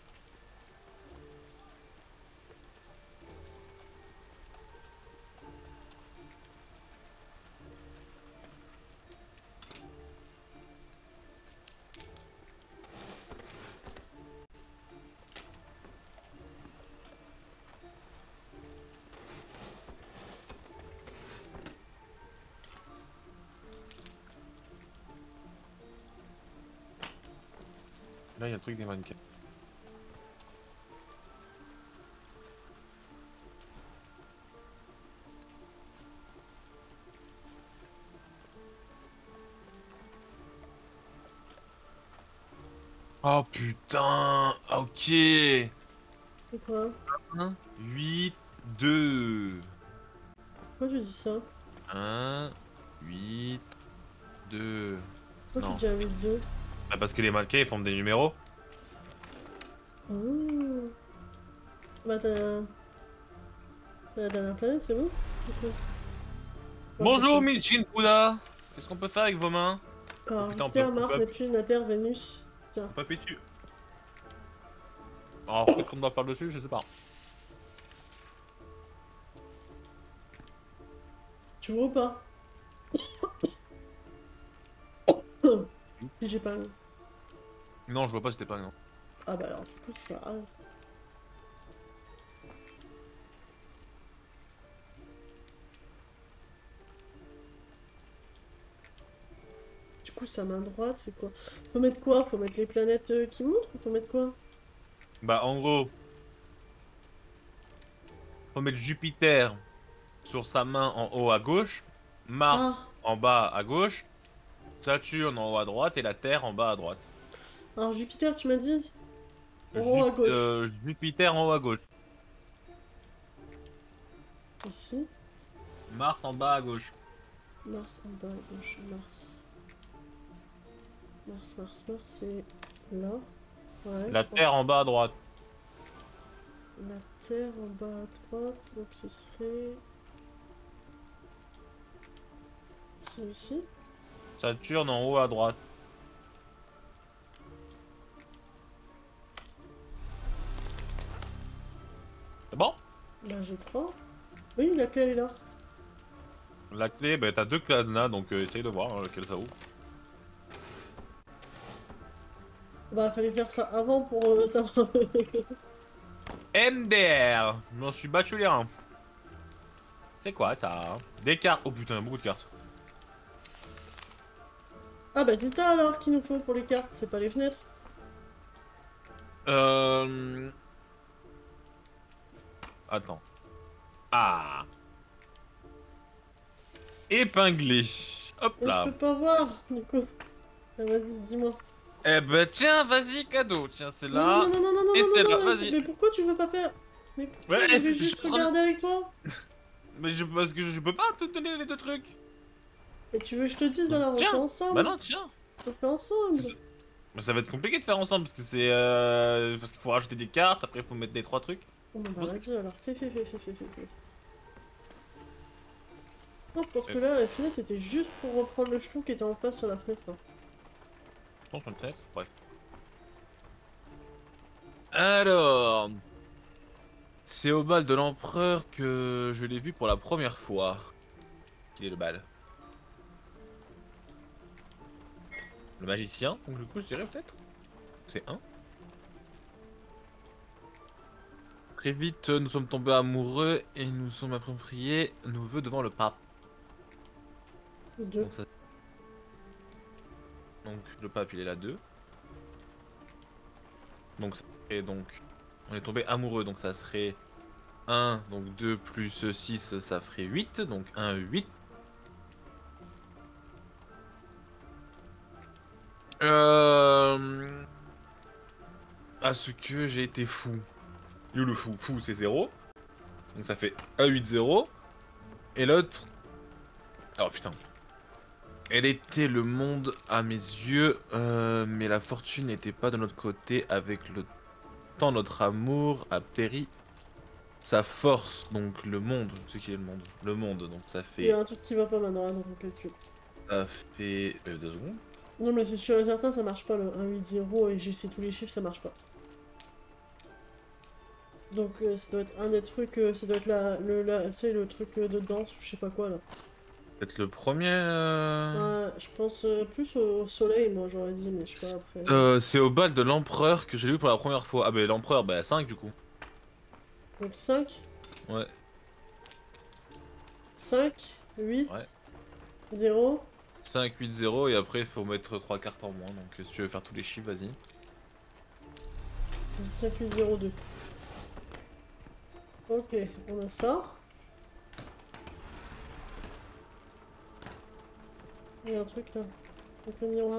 Là, il y a le truc des mannequins. Oh putain! Ok! C'est quoi? 1, 8, 2. Pourquoi tu dis ça? 1, 8, 2. Pourquoi tu Non, dis c'est... un 8 2? Bah, parce que les mannequins ils font des numéros. Oh. Bah t'as... La dernière planète, c'est bon? Du coup. Ouais, Bonjour, pourquoi? Miss Shinfuda! Qu'est-ce qu'on peut faire avec vos mains? Oh Alors, putain, Jupiter, Mars, Neptune, la Terre, Vénus. Tiens. on peut appuyer dessus. Alors, peut-être qu'on doit faire dessus, je sais pas. Tu vois ou pas? Si j'ai pas... Non, je vois pas, c'était pas non. Ah bah alors, du coup, ça... Du coup, sa main droite, c'est quoi? Faut mettre quoi? Faut mettre les planètes qui montrent ou faut mettre quoi? Bah, en gros, faut mettre Jupiter sur sa main en haut à gauche, Mars Ah! en bas à gauche, Saturne en haut à droite et la Terre en bas à droite. Alors, Jupiter, tu m'as dit? En haut à gauche. Jupiter en haut à gauche. Ici. Mars en bas à gauche. Mars en bas à gauche. Mars. Mars, c'est là. Ouais. La Terre en bas à droite. La Terre en bas à droite. Donc ce serait... celui-ci. Saturne en haut à droite. C'est bon? Là, je crois. Oui, la clé elle est là. La clé, bah t'as 2 cadenas, donc essaye de voir lequel ça ouvre. Bah, fallait faire ça avant pour savoir. MDR! Je m'en suis battu les reins. C'est quoi ça? Des cartes. Oh putain, il y a beaucoup de cartes. Ah bah c'est ça alors qu'il nous faut pour les cartes, c'est pas les fenêtres. Euh... Attends. Ah. Épinglé. Hop Mais je là. peux pas voir, du coup. Ah, vas-y, dis-moi. Eh ben tiens, vas-y, cadeau. Tiens, c'est Non, là. non, non, non, non, non, Et non, c'est non, là, non, vas-y. mais pourquoi tu veux pas faire? Mais pourquoi Ouais, je vais je juste suis en train de- regarder avec toi? Mais parce que je peux pas te donner les 2 trucs. Et tu veux que je te dise Donc, alors, on fait tiens. Bah ensemble? non, tiens. On fait ensemble. Mais ça va être compliqué de faire ensemble parce que c'est parce qu'il faut rajouter des cartes, après il faut mettre des 3 trucs. Bon bah Bon, vas-y alors, fais. Non, je pense que là, la fenêtre c'était juste pour reprendre le chou qui était en face sur la fenêtre. Hein. je pense que bref. Alors, c'est au bal de l'empereur que je l'ai vu pour la première fois. Qu'il est le bal. Le magicien, donc du coup je dirais peut-être. C'est un. Très vite, nous sommes tombés amoureux et nous sommes appropriés nos vœux devant le pape. Deux. Donc le pape il est là 2. Donc, et donc on est tombé amoureux, donc ça serait 1, donc 2 plus 6, ça ferait 8, donc 1, 8. À ce que j'ai été fou. Yo le fou, fou c'est 0. Donc ça fait 1, 8, 0. Et l'autre... Oh putain. Elle était le monde à mes yeux, mais la fortune n'était pas de notre côté. Avec le temps, notre amour a péri. Sa force, donc le monde, c'est qui est le monde? Le monde, donc ça Il y a fait... un truc qui va pas maintenant, hein, dans mon calcul. Ça fait... 2 secondes. Non mais c'est sûr et certain, ça marche pas le 1, 8, 0 et je sais tous les chiffres, ça marche pas. Donc ça doit être un des trucs, ça doit être le truc de danse ou je sais pas quoi là. Peut-être le premier... Ouais, je pense plus au soleil moi j'aurais dit, mais je sais pas après. C'est au bal de l'empereur que j'ai vu pour la première fois. Ah bah l'empereur, bah 5 du coup. Donc 5, Ouais. 5, 8, Ouais. 0. 5, 8, 0 et après il faut mettre 3 cartes en moins. Donc si tu veux faire tous les chiffres, vas-y. Donc 5, 8, 0, 2. Ok, on a ça. Il y a un truc là. Donc le miroir.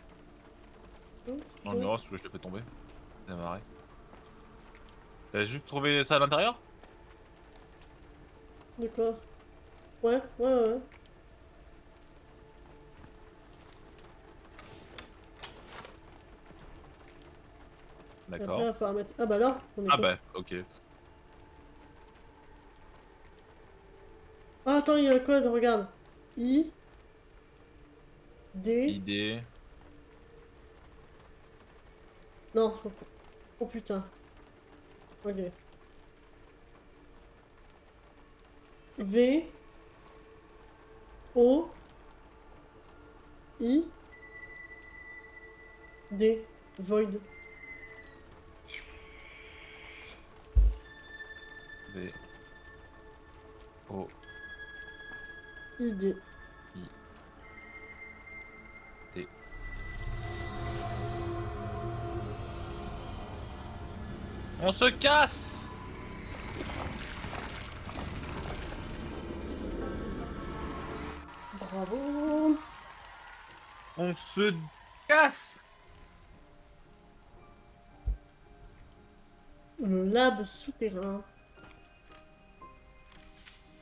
Dans le miroir, je l'ai fait tomber. Ça m'a marré. T'as juste trouvé ça à l'intérieur? D'accord. Ouais. Après, il D'accord. va falloir mettre... Ah bah là, on est Ah con. bah, ok. Ah attends, il y a un code, regarde. I, D... Idée. Non, oh putain. Ok. V, O, I, D. Void. V. O. I, D. I. T. On se casse! Bravo. On se casse! Le lab souterrain.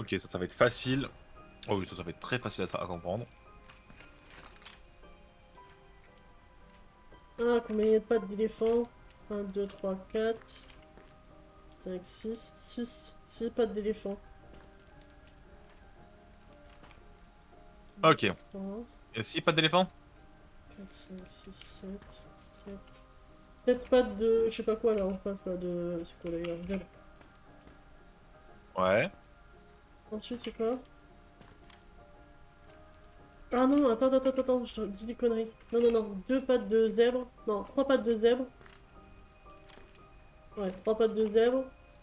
Ok, ça va être facile. Oh oui, ça va être très facile à comprendre. Ah, combien il y a de pattes d'éléphant? 1, 2, 3, 4, 5, 6, 6 pattes d'éléphant. Ok. 3, Et si, pas d'éléphant? 4, 5, 6, 7, 7. 7 pattes de... je sais pas quoi là en face là de... c'est quoi d'ailleurs? Zèbre. Ouais. Ensuite c'est quoi? Ah non, attends, je dis des conneries. Non, non, non, 2 pattes de zèbre. Non, 3 pattes de zèbre. Ouais, 3 pattes de zèbre.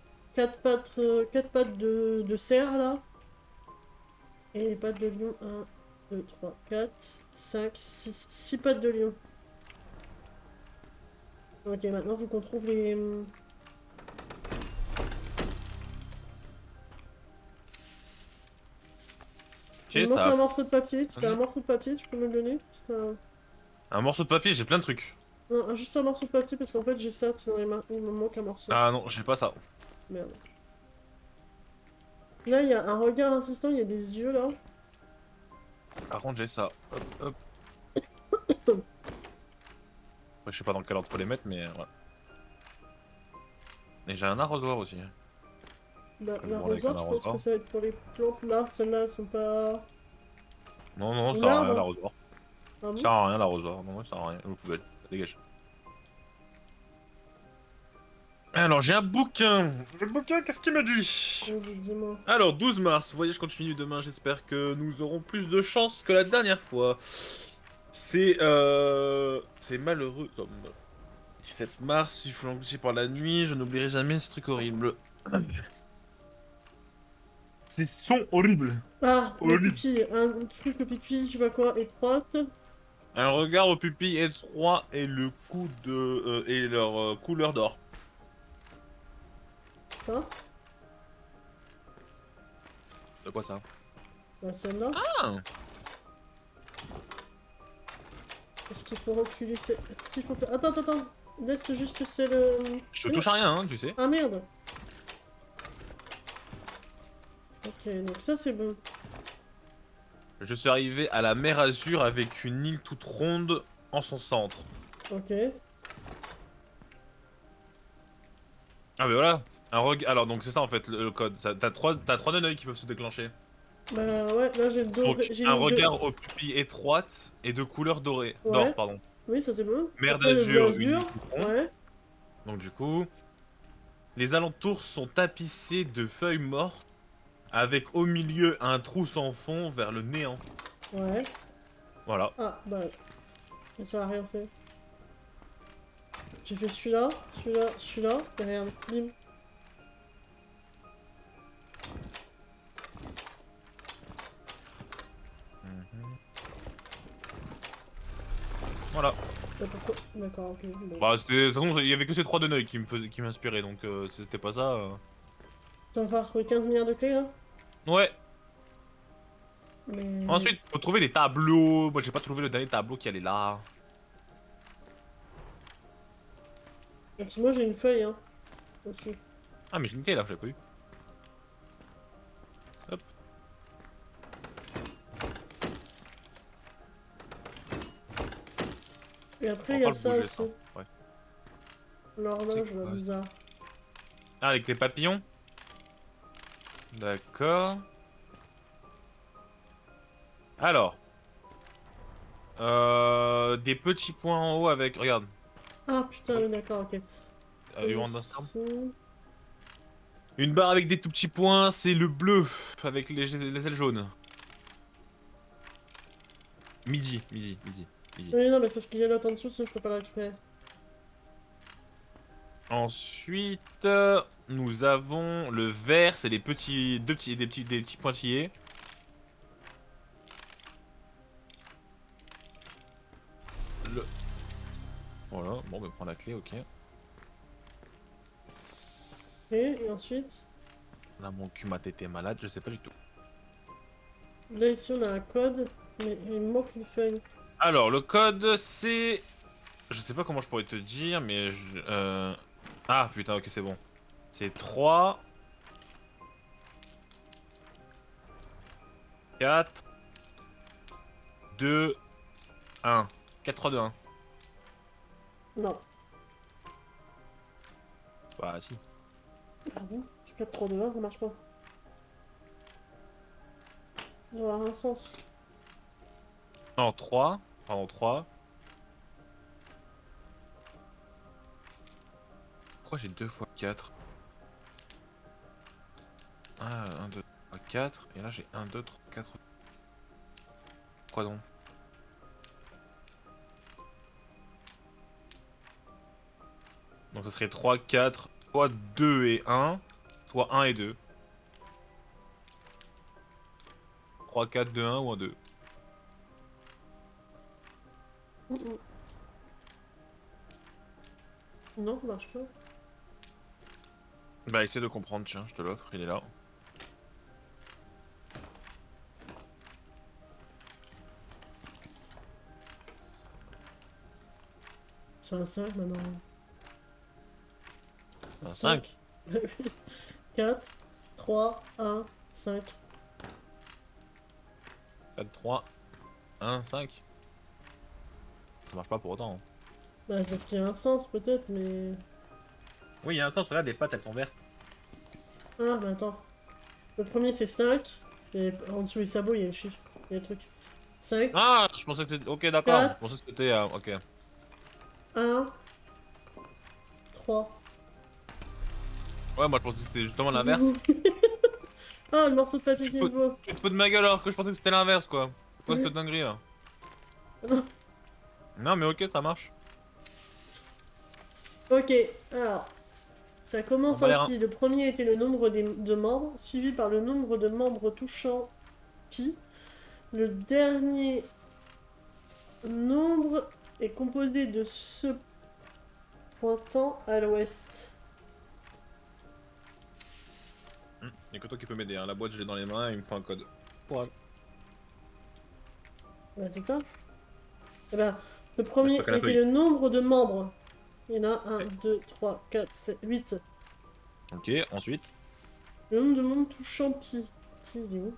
4 pattes de cerf là. Et les pattes de lion, 1, 2, 3, 4, 5, 6, 6 pattes de lion. Ok, maintenant faut qu'on trouve les... Il Ok, me manque ça a un morceau de papier. Si t'as un fonctionné. morceau de papier, tu peux me le donner? Un morceau de papier, j'ai plein de trucs. Non, juste un morceau de papier parce qu'en fait j'ai ça, sinon il me manque un morceau. Ah non, j'ai pas ça. Merde. Là, il y a un regard insistant, il y a des yeux là. Par contre, j'ai ça. Hop, hop. Après, je sais pas dans quel ordre faut les mettre, mais voilà. Et j'ai un arrosoir aussi. Bah, Je vais me branler avec un l'arrosoir, je pense que arrosoir. ça va être pour les plantes là. Celles-là, elles sont pas... Non, non, ça Un sert à rien arbre? l'arrosoir. Ah Ça bon? sert à rien l'arrosoir. Non, ça sert à rien. Aux poubelles. Ça dégage. Alors, j'ai un bouquin. Le bouquin, qu'est-ce qu'il me dit? Vas-y, dis-moi. Alors, 12 mars, voyage continue demain. J'espère que nous aurons plus de chance que la dernière fois. C'est malheureux. 17 mars, il faut l'engager par la nuit. Je n'oublierai jamais ce truc horrible. Ces sons horribles. Ah, les Horribles. pupilles. Un truc, le pipi, je sais pas quoi, étroite. Un regard aux pupilles étroits et le coup de et leur couleur d'or. Ça. De quoi ça? Bah, celle-là. Ah. Est-ce qu'il faut reculer qu'il faut faire... Attends. Laisse juste celle... Je Oui. touche à rien, hein, tu sais. Ah merde. Ok, donc ça c'est bon. Je suis arrivé à la mer Azur avec une île toute ronde en son centre. Ok. Ah mais voilà. Alors donc c'est ça en fait le code. T'as trois nœuds qui peuvent se déclencher. Bah ouais, là j'ai deux... Donc j'ai un mis deux... regard aux pupilles étroites et de couleur dorée. Ouais. D'or, pardon. Oui, ça c'est bon. Mer Après le bleu d'Azur, une azur. île toute ronde. Ouais. Donc du coup, les alentours sont tapissés de feuilles mortes avec au milieu un trou sans fond vers le néant. Ouais. Voilà. Ah, bah... Mais ça a rien fait. J'ai fait celui-là, celui-là, et regarde, bim. Voilà. Bah, pourquoi... D'accord, ok. Bon. Bah c'était, de toute façon, il y avait que ces trois nœuds qui m'inspiraient donc c'était pas ça. Tu vas falloir trouver 15 milliards de clés là. Ouais. Mais... Ensuite, faut trouver les tableaux. Moi, j'ai pas trouvé le dernier tableau qui allait là. Et puis moi j'ai une feuille, hein. Aussi. Ah, mais j'ai une clé là, je l'ai pas eu. Hop. Et après On il y va a pas le ça bouger, aussi. ça. Ouais. L'horloge, C'est là, quoi, bizarre. Ah, avec les papillons. D'accord. Alors. Des petits points en haut avec... Regarde. Ah putain, oui, d'accord, ok. You want this term? Ici. Une barre avec des tout petits points, c'est le bleu. Avec les ailes jaunes. Midi. Oui, non, mais c'est parce qu'il y a l'autre en dessous, sinon je peux pas le récupérer. Ensuite, nous avons le vert, c'est les petits, des petits pointillés. Voilà, bon, on prend la clé, ok. Ok, et ensuite. Là, mon cul m'a été malade, je sais pas du tout. Là, ici, on a un code, mais il me manque une feuille. Alors, le code, c'est... Je sais pas comment je pourrais te dire, mais... Ah, putain, ok, c'est bon. C'est 3... 4, 2, 1. 4, 3, 2, 1. Non. Bah si. Pardon. Je 4, 3, 2, 1, ça marche pas. Il doit avoir un sens. Non, 3. Pardon, 3. Pourquoi j'ai 2 fois 4? Ah, 1, 2, 3, 4. Et là j'ai 1, 2, 3, 4. Quoi donc? Donc ça serait 3, 4, soit 2 et 1, soit 1 et 2. 3, 4, 2, 1 ou 1, 2. Non, ça marche pas. Bah essaie de comprendre, tiens, je te l'offre, il est là. Sur un 5 maintenant. Un 5. 4, 3, 1, 5. 4, 3, 1, 5. Ça marche pas pour autant. Hein. Bah, parce qu'il y a un sens peut-être, mais. Oui, il y a un sens, regarde, les pattes elles sont vertes. Ah, mais attends. Le premier c'est 5, et en dessous les sabots il y a le chiffre. Il y a le truc. 5, Ah, je pensais que c'était. Ok, d'accord. Je 4, pensais que c'était. Ok. 1, 3. Ouais, moi je pensais que c'était justement l'inverse. Ah, le morceau de papier Tu qui te me fous voit. tu te fous de ma gueule alors que je pensais que c'était l'inverse quoi. C'est quoi cette dinguerie là? Non. Non, mais ok, ça marche. Ok, alors. Ça On commence va l'air. ainsi. Le premier était le nombre de membres, suivi par le nombre de membres touchant pi. Le dernier nombre est composé de ceux pointant à l'ouest. Y'a que toi qui peux m'aider, hein. La boîte, je l'ai dans les mains et il me faut un code. Ouais. Bah, c'est ça. Eh ben, le Bah, premier c'est pas qu'à la était feuille. le nombre de membres. Il y en a 1, Ok. 2, 3, 4, 7, 8. Ok, ensuite. Le nombre de membres touchant pi. Pi, il est où?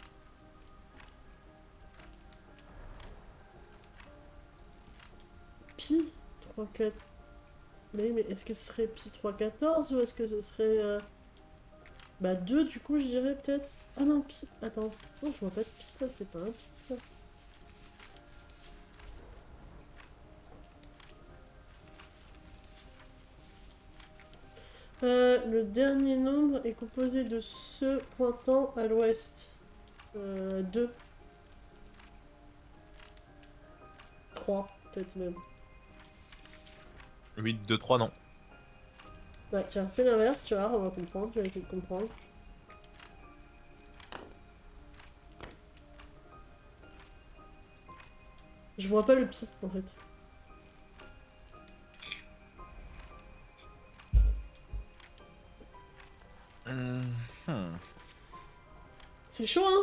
Pi 3, 4. Mais est-ce que ce serait pi 3, 14 ou est-ce que ce serait. Bah 2 du coup je dirais peut-être. Ah non, pi. Attends. Non, je vois pas de pi là, c'est pas un pi ça. Le dernier nombre est composé de ceux pointant à l'ouest. 2. 3, peut-être même. 8, 2, 3, non. Bah tiens, fais l'inverse, tu vois, on va comprendre, tu vas essayer de comprendre. Je vois pas le pi en fait. Hmm. C'est chaud hein.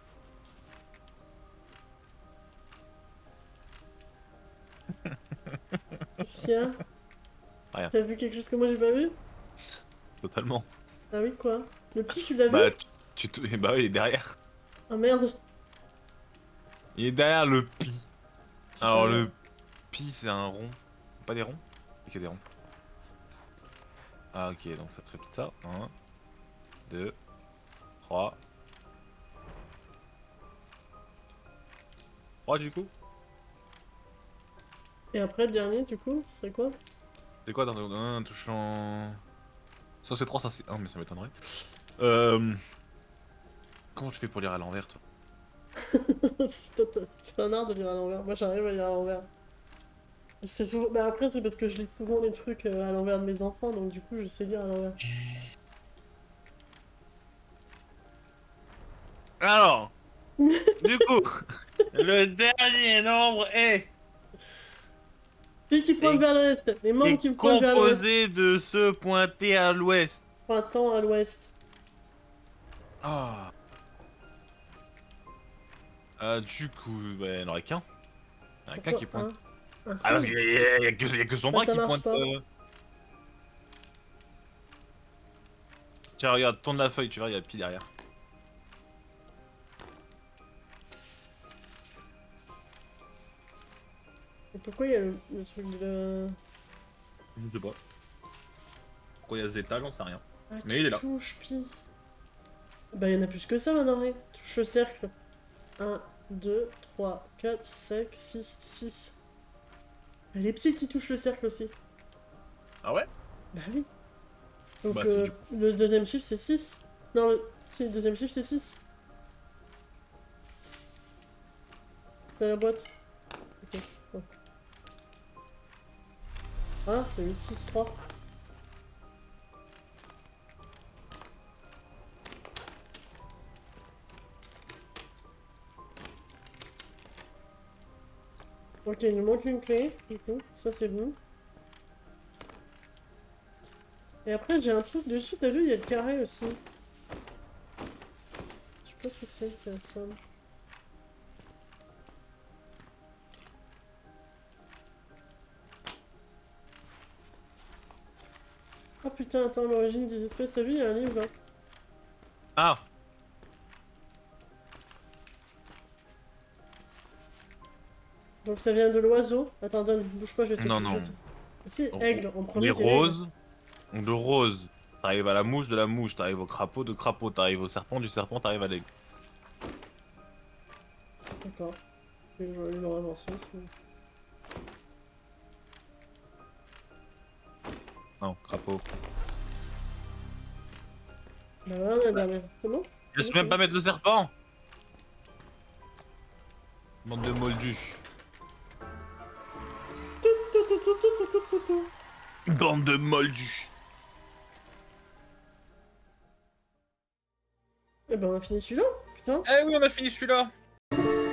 Qu'est-ce qu'il y a? Rien. T'as vu quelque chose que moi j'ai pas vu? Totalement. Ah oui, quoi? Le pi, tu l'as vu? Bah, bah, il est derrière. Ah merde. Il est derrière le pi. J'ai pas Alors, vu. le pi, c'est un rond. Pas des ronds? Il y a des ronds. Ah, ok, donc ça ferait peut-être ça. 1, 2, 3. 3 du coup? Et après le dernier du coup, ce serait quoi? C'est quoi dans un touchant. Ça c'est 3, ça c'est 1, mais ça m'étonnerait. Euh... Comment tu fais pour lire à l'envers, toi? C'est un art de lire à l'envers. Moi j'arrive à lire à l'envers. C'est souvent... Mais après c'est parce que je lis souvent les trucs à l'envers de mes enfants, donc du coup je sais lire à l'envers. Alors, du coup, le dernier nombre Et qui pointe vers l'ouest. Les membres est qui pointent vers l'ouest. composé de ceux pointés à l'ouest. Pointant à l'ouest. Ah. Du coup, bah, il n'y en aurait qu'un. Il y en a qu'un qui Pourquoi pointe. un Ah, parce seul? qu'il y a que son Bah, bras ça qui marche pointe. pas. Tiens, regarde, tourne la feuille, tu vois, il y a le pi derrière. Pourquoi il y a le truc de la... Je sais pas. Pourquoi il y a Zeta, j'en sais rien. Ah, Mais il est là. touche, pi. Bah, il y en a plus que ça, maintenant, oui. Touche le cercle. 1, 2, 3, 4, 5, 6, 6. Les petits qui touchent le cercle aussi. Ah ouais? Bah oui. Donc Bah, le deuxième chiffre c'est 6. Non, si, le deuxième chiffre c'est 6. Dans la boîte. Ok. Bon. Ah, c'est 8, 6, 3. Ok, il nous manque une clé, du coup, ça c'est bon. Et après j'ai un truc dessus, t'as vu, il y a le carré aussi. Je sais pas ce que c'est la somme. Oh putain, attends, l'origine des espèces, t'as vu, il y a un livre là. Ah! Donc ça vient de l'oiseau. Attends, donne, bouge pas, je vais te... Non, non. Si, aigle, en premier Les c'est l'aigle. roses. De rose, t'arrives à la mouche, de la mouche, t'arrives au crapaud, de crapaud, t'arrives au serpent, du serpent, t'arrives à l'aigle. D'accord. Je vais aller dans l'invention. Non, crapaud. Bah voilà, la dernière. C'est bon? Je laisse même pas mettre le serpent! Bande de moldus. Bande de moldus. Eh ben on a fini celui-là, putain. Eh oui, on a fini celui-là!